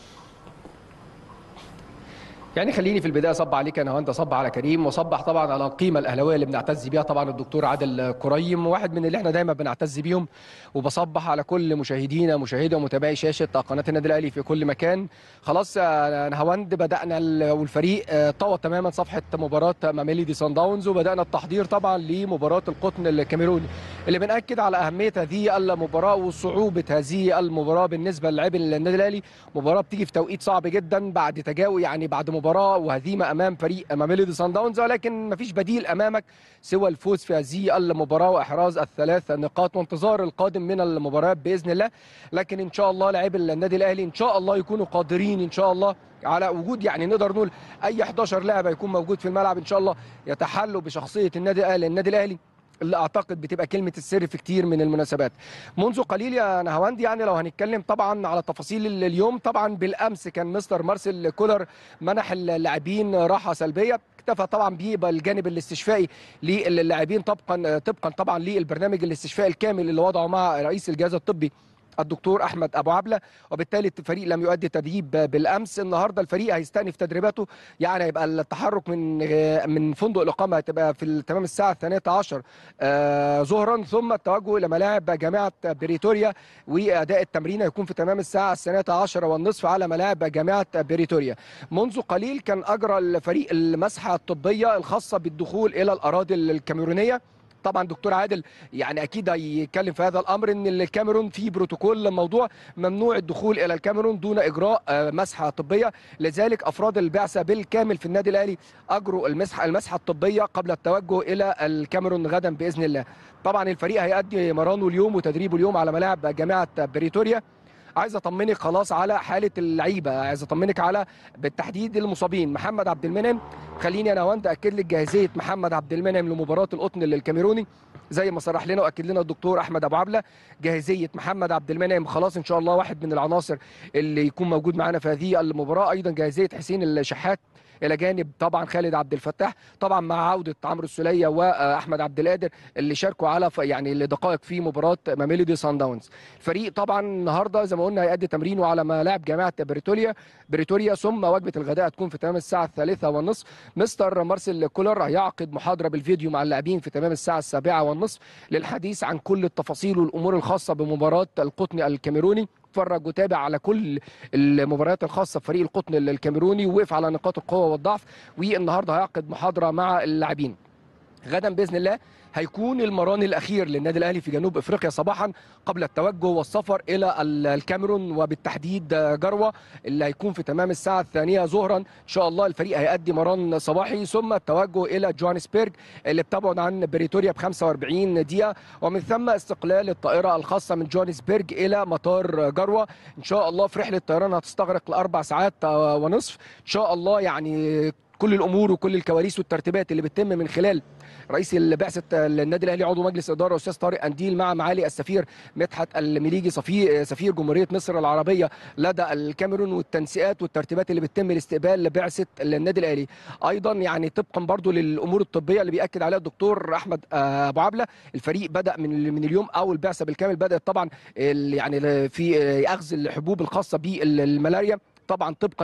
يعني خليني في البدايه اصب عليك انا وانت، صب على كريم، وصبح طبعا على القيمه الاهلاويه اللي بنعتز بيها طبعا الدكتور عادل كريم، واحد من اللي احنا دايما بنعتز بيهم. وبصبح على كل مشاهدينا مشاهدي ومتابعي شاشه قناه النادي الاهلي في كل مكان. خلاص نهاوند بدانا والفريق طوى تماما صفحه مباراه ميلودي صن داونز، وبدانا التحضير طبعا لمباراه القطن الكاميروني اللي بنأكد على اهميه هذه المباراه وصعوبه هذه المباراه بالنسبه للاعبي النادي الاهلي. مباراه بتيجي في توقيت صعب جدا بعد تجاوز يعني بعد مباراه وهزيمه امام فريق ميلودي صن داونز، ولكن مفيش بديل امامك سوى الفوز في هذه المباراه واحراز الثلاث نقاط وانتظار القادم من المباريات باذن الله. لكن ان شاء الله لاعبي النادي الاهلي ان شاء الله يكونوا قادرين ان شاء الله على وجود يعني نقدر نقول اي 11 لاعب يكون موجود في الملعب ان شاء الله يتحلوا بشخصيه النادي الاهلي اللي اعتقد بتبقى كلمه السر في كتير من المناسبات. منذ قليل يا نهاوند، يعني لو هنتكلم طبعا على تفاصيل اليوم، طبعا بالامس كان مستر مارسيل كولر منح اللاعبين راحه سلبيه، اكتفى طبعا بالجانب الاستشفائي للاعبين طبقا طبعا للبرنامج الاستشفائي الكامل اللي وضعه مع رئيس الجهاز الطبي الدكتور احمد ابو عبله، وبالتالي الفريق لم يؤدي تدريب بالامس. النهارده الفريق هيستأنف تدريباته، يعني هيبقى التحرك من فندق الاقامه هتبقى في تمام الساعه 12 ظهرا، ثم التوجه الى ملاعب جامعه بريتوريا، واداء التمرين هيكون في تمام الساعه 12:30 على ملاعب جامعه بريتوريا. منذ قليل كان اجرى الفريق المسحه الطبيه الخاصه بالدخول الى الاراضي الكاميرونيه. طبعا دكتور عادل يعني اكيد هيتكلم في هذا الامر، ان الكاميرون في بروتوكول موضوع ممنوع الدخول الى الكاميرون دون اجراء مسحه طبيه، لذلك افراد البعثه بالكامل في النادي الاهلي اجروا المسحه الطبيه قبل التوجه الى الكاميرون غدا باذن الله. طبعا الفريق هيؤدي مرانه اليوم وتدريبه اليوم على ملاعب جامعه بريتوريا. عايز اطمنك خلاص على حاله اللعيبه، عايز اطمنك على بالتحديد المصابين. محمد عبد المنعم، خليني انا وانت اكد لك جاهزيه محمد عبد المنعم لمباراه القطن الكاميروني زي ما صرح لنا واكد لنا الدكتور احمد ابو عبله. جاهزيه محمد عبد المنعم خلاص ان شاء الله واحد من العناصر اللي يكون موجود معانا في هذه المباراه. ايضا جاهزيه حسين الشحات الى جانب طبعا خالد عبد الفتاح، طبعا مع عوده عمرو السوليه واحمد عبد القادر اللي شاركوا على يعني لدقائق في مباراه ميلودي سان داونز. الفريق طبعا النهارده زي ما قلنا هيأدي تمرينه على ملاعب جامعه بريتوريا، ثم وجبه الغداء هتكون في تمام الساعه 3:30. مستر مارسيل كولر هيعقد محاضره بالفيديو مع اللاعبين في تمام الساعه 7:30 للحديث عن كل التفاصيل والامور الخاصه بمباراه القطن الكاميروني. اتفرج وتابع على كل المباريات الخاصه بفريق القطن الكاميروني، ووقف على نقاط القوه والضعف، والنهارده هيعقد محاضره مع اللاعبين. غدا باذن الله هيكون المران الاخير للنادي الاهلي في جنوب افريقيا صباحا قبل التوجه والسفر الى الكاميرون، وبالتحديد جروه اللي هيكون في تمام الساعه 2 ظهرا ان شاء الله. الفريق هيؤدي مران صباحي ثم التوجه الى جوهانسبرج اللي بتبعد عن بريتوريا ب 45 دقيقه، ومن ثم استقلال الطائره الخاصه من جوهانسبرج الى مطار جروه. ان شاء الله في رحله طيران هتستغرق ل4 ساعات ونصف ان شاء الله. يعني كل الامور وكل الكواليس والترتيبات اللي بتتم من خلال رئيس بعثه النادي الاهلي عضو مجلس اداره الاستاذ طارق انديل مع معالي السفير مدحت المليجي سفير جمهوريه مصر العربيه لدى الكاميرون، والتنسيقات والترتيبات اللي بتتم لاستقبال بعثه النادي الاهلي. ايضا يعني طبقا برضو للامور الطبيه اللي بياكد عليها الدكتور احمد ابو عبله، الفريق بدا من اليوم او البعثه بالكامل بدات طبعا يعني في اخذ الحبوب الخاصه بالملاريا، طبعا طبقا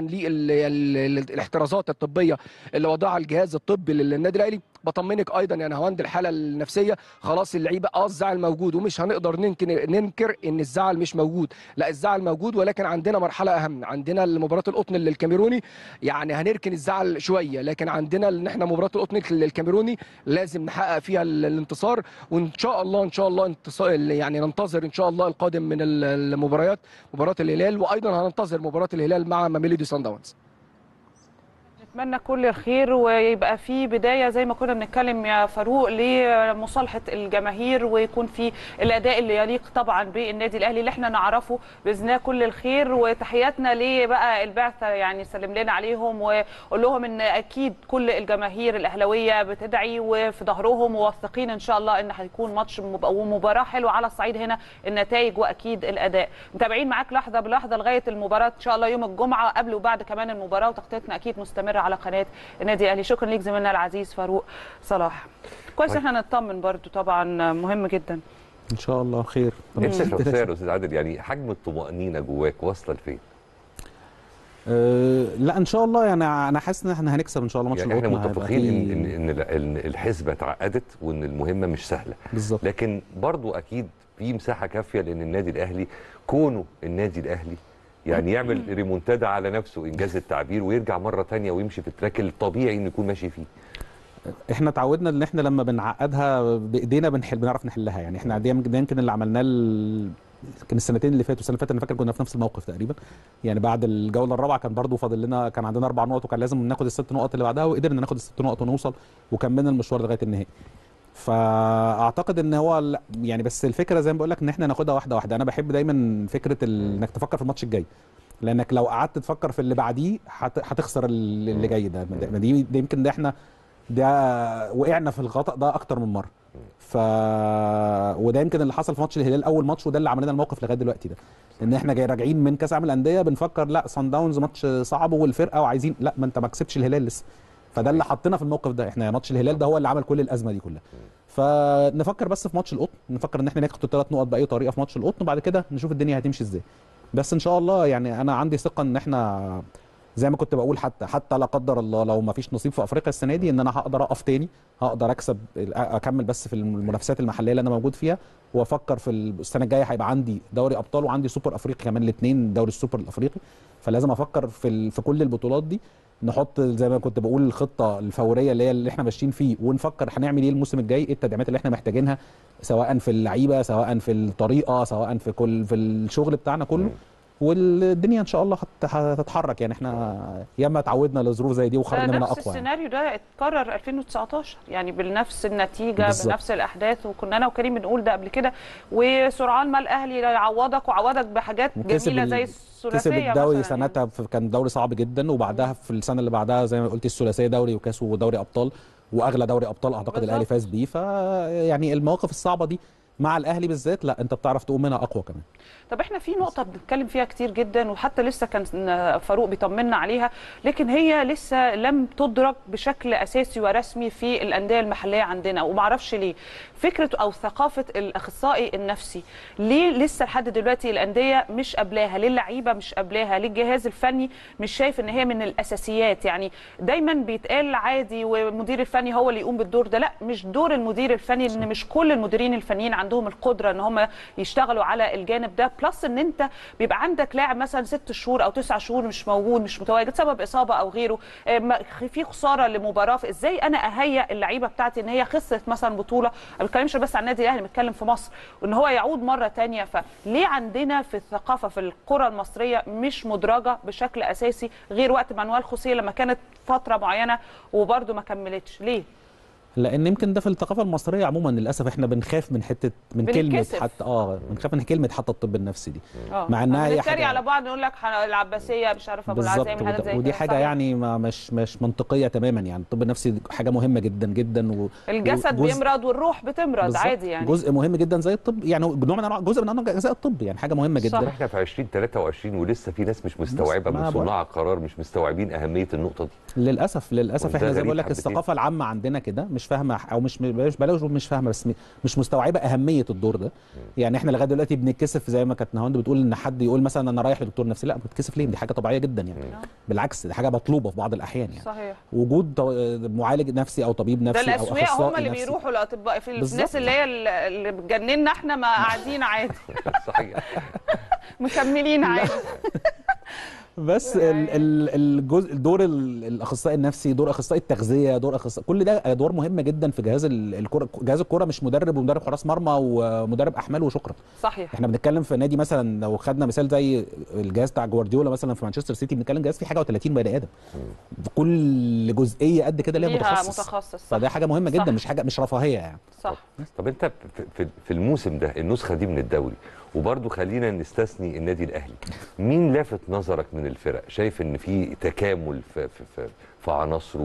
للاحترازات الطبيه اللي وضعها الجهاز الطبي للنادي الاهلي. بطمنك ايضا يا نهاوند الحاله النفسيه خلاص، اللعيبه الزعل موجود ومش هنقدر ننكر ان الزعل مش موجود، لا الزعل موجود، ولكن عندنا مرحله اهم، عندنا مباراه القطن الكاميروني يعني هنركن الزعل شويه، لكن عندنا ان احنا مباراه القطن الكاميروني لازم نحقق فيها الانتصار، وان شاء الله انتصار يعني ننتظر ان شاء الله القادم من المباريات مباراه الهلال، وايضا هننتظر مباراه الهلال مع ميلودي سان داونز. نتمنى كل الخير ويبقى في بدايه زي ما كنا بنتكلم يا فاروق لمصالحه الجماهير، ويكون في الاداء اللي يليق طبعا بالنادي الاهلي اللي احنا نعرفه باذن الله. كل الخير وتحياتنا لبقى البعثه، يعني سلم لنا عليهم وقول لهم ان اكيد كل الجماهير الاهلاويه بتدعي وفي ظهرهم، وواثقين ان شاء الله ان هيكون ماتش ومباراه حلوه على الصعيد هنا النتائج واكيد الاداء. متابعين معاك لحظه بلحظه لغايه المباراه ان شاء الله يوم الجمعه قبل وبعد كمان المباراه، وتغطيتنا اكيد مستمره على قناه النادي الاهلي. شكرا ليك زميلنا العزيز فاروق صلاح. كويس احنا نطمن برضو، طبعا مهم جدا. ان شاء الله خير. انت شخصيا يا استاذ عادل يعني حجم الطمانينه جواك واصله لفين؟ لا ان شاء الله، يعني انا حاسس ان احنا هنكسب ان شاء الله ماتش يعني احنا متفقين ان الحسبه اتعقدت وان المهمه مش سهله بالظبط، لكن برضو اكيد في مساحه كافيه لان النادي الاهلي كونه النادي الاهلي يعني يعمل ريمونتادا على نفسه انجاز التعبير ويرجع مره ثانيه ويمشي في التراك الطبيعي انه يكون ماشي فيه. احنا اتعودنا ان احنا لما بنعقدها بايدينا بنعرف نحلها، يعني احنا ده يمكن اللي عملناه كان السنتين اللي فاتوا، السنه اللي فاتت انا فاكر كنا في نفس الموقف تقريبا، يعني بعد الجوله الرابعه كان برضو فاضل لنا، كان عندنا 4 نقط وكان لازم ناخد ال6 نقط اللي بعدها، وقدرنا ناخد ال6 نقط ونوصل وكملنا المشوار لغايه النهائي. فاعتقد ان هو يعني بس الفكره زي ما بقول لك ان احنا ناخدها واحده واحده. انا بحب دايما فكره انك تفكر في الماتش الجاي، لانك لو قعدت تفكر في اللي بعديه هتخسر اللي جاي ده. دي يمكن ده احنا ده وقعنا في الخطأ ده اكتر من مره. وده يمكن اللي حصل في ماتش الهلال اول ماتش، وده اللي عمل لنا الموقف لغايه دلوقتي ده، ان احنا جاي راجعين من كاس العالم للانديه بنفكر لا صن داونز ماتش صعب والفرقه وعايزين، لا ما انت ما كسبتش الهلال لسه. فده اللي حطينا في الموقف ده، احنا ماتش الهلال ده هو اللي عمل كل الازمه دي كلها. فنفكر بس في ماتش القطن، نفكر ان احنا ناخد 3 نقط باي طريقه في ماتش القطن، وبعد كده نشوف الدنيا هتمشي ازاي. بس ان شاء الله يعني انا عندي ثقه ان احنا زي ما كنت بقول، حتى لا قدر الله لو ما فيش نصيب في افريقيا السنه دي، ان انا هقدر اقف تاني، هقدر اكسب، اكمل بس في المنافسات المحليه اللي انا موجود فيها، وافكر في السنه الجايه هيبقى عندي دوري ابطال وعندي سوبر افريقي كمان، الاثنين دوري السوبر الافريقي. فلازم افكر في كل البطولات دي، نحط زي ما كنت بقول الخطه الفوريه اللي هي اللي احنا ماشيين فيه، ونفكر هنعمل ايه الموسم الجاي، ايه التدعيمات اللي احنا محتاجينها، سواء في اللعيبه، سواء في الطريقه، سواء في الشغل بتاعنا كله. والدنيا ان شاء الله هتتحرك. يعني احنا ياما اتعودنا لظروف زي دي وخرجنا منها اقوى. نفس السيناريو ده اتكرر 2019 يعني بنفس النتيجه بالزبط. بنفس الاحداث، وكنا انا وكريم بنقول ده قبل كده، وسرعان ما الاهلي يعوضك وعوضك بحاجات جميله زي الثلاثيه. كسب الدوري سنتها كان دوري صعب جدا، وبعدها في السنه اللي بعدها زي ما قلتي الثلاثيه، دوري وكاس ودوري ابطال، واغلى دوري ابطال اعتقد الاهلي فاز بيه. فيعني المواقف الصعبه دي مع الاهلي بالذات لا انت بتعرف تقوم منها اقوى كمان. طب احنا في نقطه بنتكلم فيها كتير جدا، وحتى لسه كان فاروق بيطمنا عليها، لكن هي لسه لم تدرك بشكل اساسي ورسمي في الانديه المحليه عندنا، ومعرفش ليه. فكره او ثقافه الاخصائي النفسي ليه لسه لحد دلوقتي الانديه مش قابلاها؟ ليه اللعيبه مش قابلاها؟ ليه الجهاز الفني مش شايف ان هي من الاساسيات؟ يعني دايما بيتقال عادي والمدير الفني هو اللي يقوم بالدور ده، لا مش دور المدير الفني، لان مش كل المديرين الفنيين عندهم القدره ان هم يشتغلوا على الجانب ده. بلس ان انت بيبقى عندك لاعب مثلا 6 شهور او 9 شهور مش موجود، مش متواجد، سبب اصابه او غيره، في خساره لمباراه، ازاي انا اهيئ اللعيبه بتاعتي ان هي خسرت مثلا بطوله؟ ما بتكلمش بس عن النادي الاهلي، بتكلم في مصر، وان هو يعود مره ثانيه. فليه عندنا في الثقافه في الكره المصريه مش مدرجه بشكل اساسي، غير وقت مانويل خوسيه لما كانت فتره معينه وبرده ما كملتش؟ ليه؟ لان يمكن ده في الثقافه المصريه عموما للاسف احنا بنخاف من حته من كلمه حتى بنخاف من كلمه حتى الطب النفسي دي، مع انها هي حاجه على بعض نقول لك العباسيه مش عارفه ابو العزايم حاجات زي كده، ودي حاجه يعني مش منطقيه تماما. يعني الطب النفسي حاجه مهمه جدا جدا، الجسد بيمرض والروح بتمرض عادي، يعني جزء مهم جدا زي الطب، يعني نوع من انواع جزء من انواع اجزاء الطب، يعني حاجه مهمه جدا. صح. احنا في 2023 ولسه في ناس مش مستوعبه من صناع القرار، مش مستوعبين اهميه النقطه دي للاسف احنا زي ما بقول لك الثقافه العامه عندنا كده مش فاهمه، او بلاش مش فاهمه، بس مش مستوعبه اهميه الدور ده. يعني احنا لغايه دلوقتي بنتكسف زي ما كانت نهاوند بتقول ان حد يقول مثلا انا رايح لدكتور نفسي، لا بتكسف ليه؟ دي حاجه طبيعيه جدا يعني. بالعكس دي حاجه مطلوبه في بعض الاحيان يعني. صحيح. وجود معالج نفسي او طبيب نفسي او اخصائي نفسي، ده الاسوياء هم اللي بيروحوا الاطباء، في الناس اللي هي اللي بتجننا احنا ما قاعدين عادي. صحيح. مكملين عادي. بس الجزء دور الاخصائي النفسي، دور اخصائي التغذيه، دور اخصائي، كل ده ادوار مهمه جدا في جهاز الكره. جهاز الكره مش مدرب ومدرب حراس مرمى ومدرب احمال وشكرا. صحيح. احنا بنتكلم في نادي مثلا لو خدنا مثال زي الجهاز بتاع جوارديولا مثلا في مانشستر سيتي، بنتكلم جهاز فيه حاجه و30 بني ادم، كل جزئيه قد كده ليها متخصص. فده حاجه مهمه جدا، مش حاجه مش رفاهيه يعني. صح. طب انت في الموسم ده النسخه دي من الدوري، وبرضه خلينا نستثني النادي الاهلي، مين لافت نظرك من الفرق؟ شايف ان في تكامل في عناصره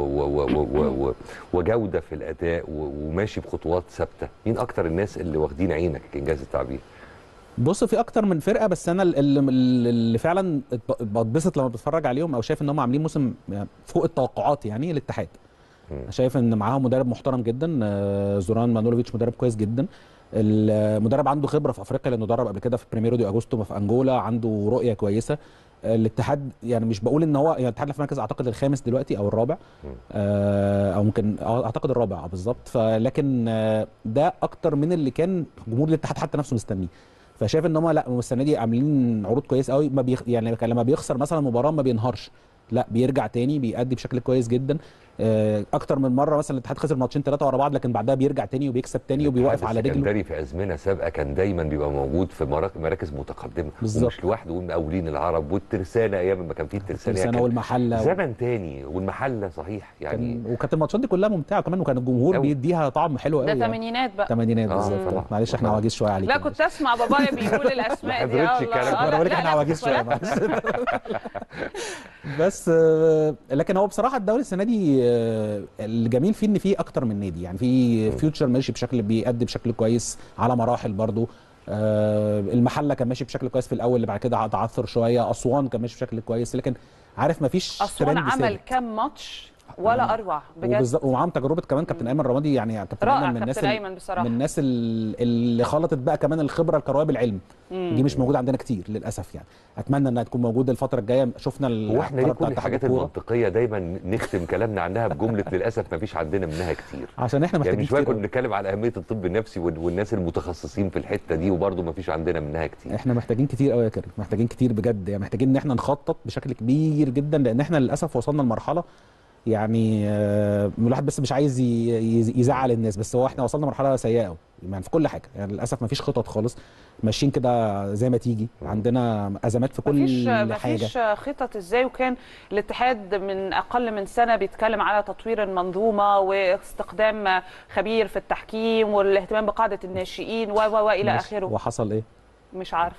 وجوده في الاداء وماشي بخطوات ثابته؟ مين اكتر الناس اللي واخدين عينك انجاز التعبير؟ بص في اكتر من فرقه، بس انا اللي فعلا بتبسط لما بتفرج عليهم او شايف ان هم عاملين موسم فوق التوقعات يعني الاتحاد. شايف ان معاهم مدرب محترم جدا، زوران مانولوفيتش مدرب كويس جدا، المدرب عنده خبره في افريقيا لانه درب قبل كده في بريميرو دي اجوستو في انجولا، عنده رؤيه كويسه. الاتحاد يعني مش بقول ان هو يعني الاتحاد في مركز اعتقد الخامس دلوقتي او الرابع، او ممكن اعتقد الرابع بالظبط، فلكن ده اكتر من اللي كان جمهور الاتحاد حتى نفسه مستنيه. فشايف ان هم لا السنه دي عاملين عروض كويس قوي، ما يعني لما بيخسر مثلا مباراه ما بينهارش، لا بيرجع تاني بيأدي بشكل كويس جدا. اكتر من مره مثلا الاتحاد خسر ماتشين 3 ورا بعض، لكن بعدها بيرجع تاني وبيكسب تاني وبيوقف على رجله. السكندري في ازمنه سابقه كان دايما بيبقى موجود في مراكز متقدمه بالزبط. ومش لوحده، والمقاولين العرب والترسانه ايام ما كان في الترسانه والمحله زمن تاني، والمحله صحيح يعني. وكانت الماتشات دي كلها ممتعه كمان، وكان الجمهور بيديها طعم حلو قوي. ده ثمانينات بقى. ثمانينات بالظبط. معلش احنا عواجيز شويه عليك. لا كنت اسمع بابايا بيقول الاسماء دي. انا بقول لك احنا عواجيز شويه. بس لكن هو بصراحه الدوري السنه دي الجميل فيه ان فيه اكتر من نادي، يعني في فيوتشر ماشي بيأدي بشكل كويس على مراحل برضو. المحله كان ماشي بشكل كويس في الاول، اللي بعد كده تعثر شويه. اسوان كان ماشي بشكل كويس، لكن عارف ما فيش اسوان عمل كام ماتش ولا اروع بجد، ومعاهم تجربه كمان كابتن ايمن رمادي. يعني كابتن ايمن من الناس بصراحة. من الناس اللي خلطت بقى كمان الخبره الكرويه بالعلم. دي مش موجوده عندنا كتير للاسف، يعني اتمنى انها تكون موجوده الفتره الجايه. شفنا هو احنا ليه كل الحاجات المنطقيه دايما نختم كلامنا عنها بجمله للاسف ما فيش عندنا منها كتير؟ عشان احنا محتاجين يعني شويه كنا بنتكلم على اهميه الطب النفسي والناس المتخصصين في الحته دي، وبرضه ما فيش عندنا منها كتير. احنا محتاجين كتير قوي يا كريم، محتاجين كتير بجد، يعني محتاجين ان احنا نخطط بشكل كبير جدا، لان احنا للاسف وصلنا لمرحله يعني الواحد بس مش عايز يزعل الناس، بس هو احنا وصلنا لمرحله سيئه قوي يعني في كل حاجه. يعني للاسف ما فيش خطط خالص، ماشيين كده زي ما تيجي، عندنا ازمات في كل حاجه. مفيش خطط ازاي؟ وكان الاتحاد من اقل من سنه بيتكلم على تطوير المنظومه واستخدام خبير في التحكيم والاهتمام بقاعده الناشئين والى اخره. وحصل ايه؟ مش عارف.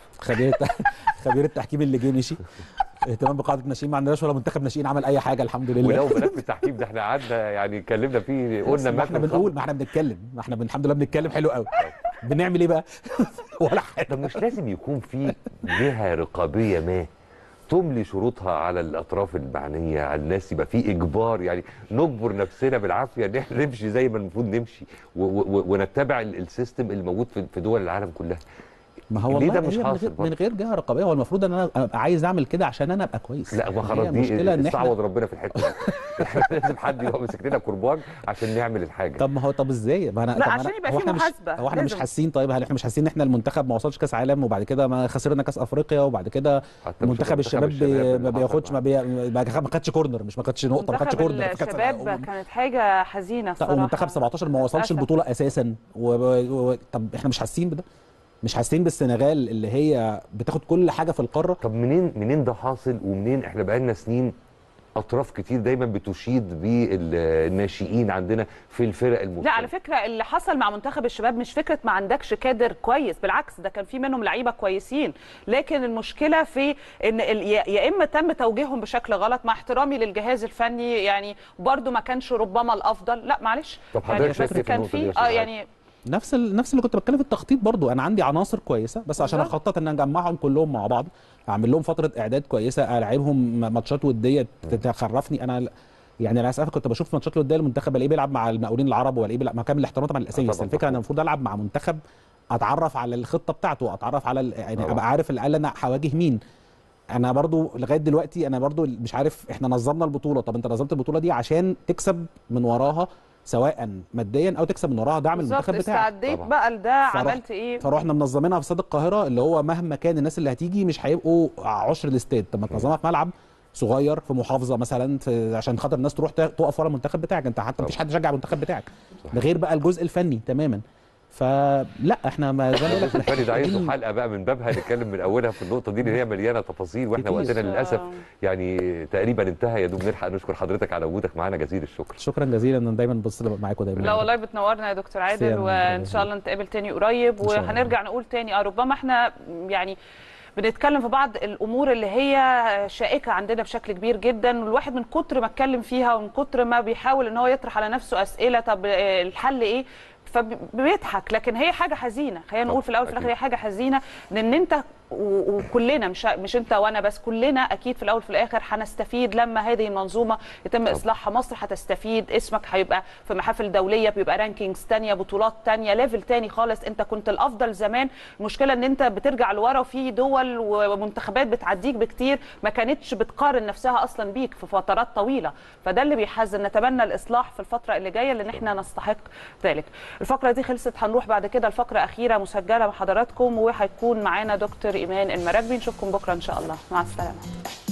خبير التحكيم اللي جه مشي. اهتمام بقاعده الناشئين، ما عندناش ولا منتخب ناشئين عمل اي حاجه الحمد لله. ولو ملف التحكيم ده احنا قعدنا يعني اتكلمنا فيه، قلنا ما احنا بنقول، ما احنا بنتكلم، ما احنا الحمد لله بنتكلم حلو قوي. بنعمل ايه بقى؟ ولا حاجه. طب مش لازم يكون في جهه رقابيه ما تملي شروطها على الاطراف المعنيه، على الناس، يبقى في اجبار، يعني نجبر نفسنا بالعافيه ان احنا نمشي زي ما المفروض نمشي ونتبع السيستم الموجود في دول العالم كلها؟ ما هو ليه والله ده مش حاصل من غير جهه رقابيه. هو المفروض ان انا ابقى عايز اعمل كده عشان انا ابقى كويس. لا ما خلاص، دي استعوض ربنا في الحته دي. لازم حد يبقى ماسك لنا كرباج عشان نعمل الحاجه. طب ازاي؟ ما انا لا عشان يبقى في محاسبه. هو احنا مش حاسين؟ طيب هل احنا مش حاسين ان احنا المنتخب ما وصلش كاس عالم، وبعد كده ما خسرنا كاس افريقيا، وبعد كده منتخب الشباب ما بياخدش ما خدش كورنر، مش ما خدش نقطه، ما خدش كورنر. الشباب كانت حاجه حزينه الصراحه. ومنتخب 17 ما وصلش البطوله اساسا. طب احنا مش حاسين بده؟ مش حاسين بالسنغال اللي هي بتاخد كل حاجه في القاره؟ طب منين ده حاصل؟ ومنين احنا بقالنا سنين اطراف كتير دايما بتشيد بالناشئين عندنا في الفرق المختلفه؟ لا على فكره اللي حصل مع منتخب الشباب مش فكره ما عندكش كادر كويس، بالعكس ده كان في منهم لعيبه كويسين، لكن المشكله في ان يا اما تم توجيههم بشكل غلط، مع احترامي للجهاز الفني يعني برده ما كانش ربما الافضل. لا معلش. طب حضرتك شايف في كان في يعني نفس اللي كنت بتكلم في التخطيط برضو. انا عندي عناصر كويسه، بس عشان اخطط ان اجمعهم كلهم مع بعض، اعمل لهم فتره اعداد كويسه، العبهم ماتشات وديه تخرفني. انا يعني انا اسف كنت بشوف ماتشات الوديه المنتخب الاقيه بيلعب مع المقاولين العرب، والاقيه بيلعب مع كامل الاحترام طبعا الاساسي، بس الفكره انا المفروض العب مع منتخب اتعرف على الخطه بتاعته، اتعرف على يعني ابقى عارف الاقل انا هواجه مين. انا برضو لغايه دلوقتي انا برضو مش عارف. احنا نظمنا البطوله، طب انت نظمت البطوله دي عشان تكسب من وراها سواء مديا او تكسب من وراها دعم المنتخب بتاعك. استعديت بقى لده، عملت ايه؟ فروحنا منظمينها في استاد القاهره، اللي هو مهما كان الناس اللي هتيجي مش هيبقوا عشر الاستاد. طب ما تنظمها في ملعب صغير في محافظه مثلا، عشان خاطر الناس تروح تقف ورا المنتخب بتاعك. انت حتى مفيش حد يشجع المنتخب بتاعك، ده غير بقى الجزء الفني تماما. فلا احنا ما زي ما بقول لك الفني ده عايزه حلقه بقى من بابها نتكلم من اولها في النقطه دي، اللي هي مليانه تفاصيل، واحنا وقتنا للاسف يعني تقريبا انتهى. يا دوب نلحق نشكر حضرتك على وجودك معانا، جزيل الشكر. شكرا جزيلا، انا دايما ببص معاكم دايما. لا والله بتنورنا يا دكتور عادل، وان شاء الله نتقابل تاني قريب، وهنرجع نقول تاني ربما احنا يعني بنتكلم في بعض الامور اللي هي شائكه عندنا بشكل كبير جدا، والواحد من كتر ما اتكلم فيها ومن كتر ما بيحاول ان هو يطرح على نفسه اسئله طب الحل ايه، فبيضحك. لكن هي حاجه حزينه، خلينا نقول في الاول وفي الاخر هي حاجه حزينه، لان انت وكلنا مش انت وانا بس، كلنا اكيد في الاول وفي الاخر هنستفيد لما هذه المنظومه يتم اصلاحها. مصر هتستفيد، اسمك هيبقى في محافل دوليه، بيبقى رانكينجز ثانيه، بطولات ثانيه، ليفل ثاني خالص. انت كنت الافضل زمان، المشكله ان انت بترجع لورا، وفي دول ومنتخبات بتعديك بكتير ما كانتش بتقارن نفسها اصلا بيك في فترات طويله. فده اللي بيحزن. نتمنى الاصلاح في الفتره اللي جايه لان احنا نستحق ذلك. الفقره دي خلصت، هنروح بعد كده الفقره اخيره مسجله مع حضراتكم، وهيكون معانا دكتور ايمان المراكبي. نشوفكم بكره ان شاء الله، مع السلامه.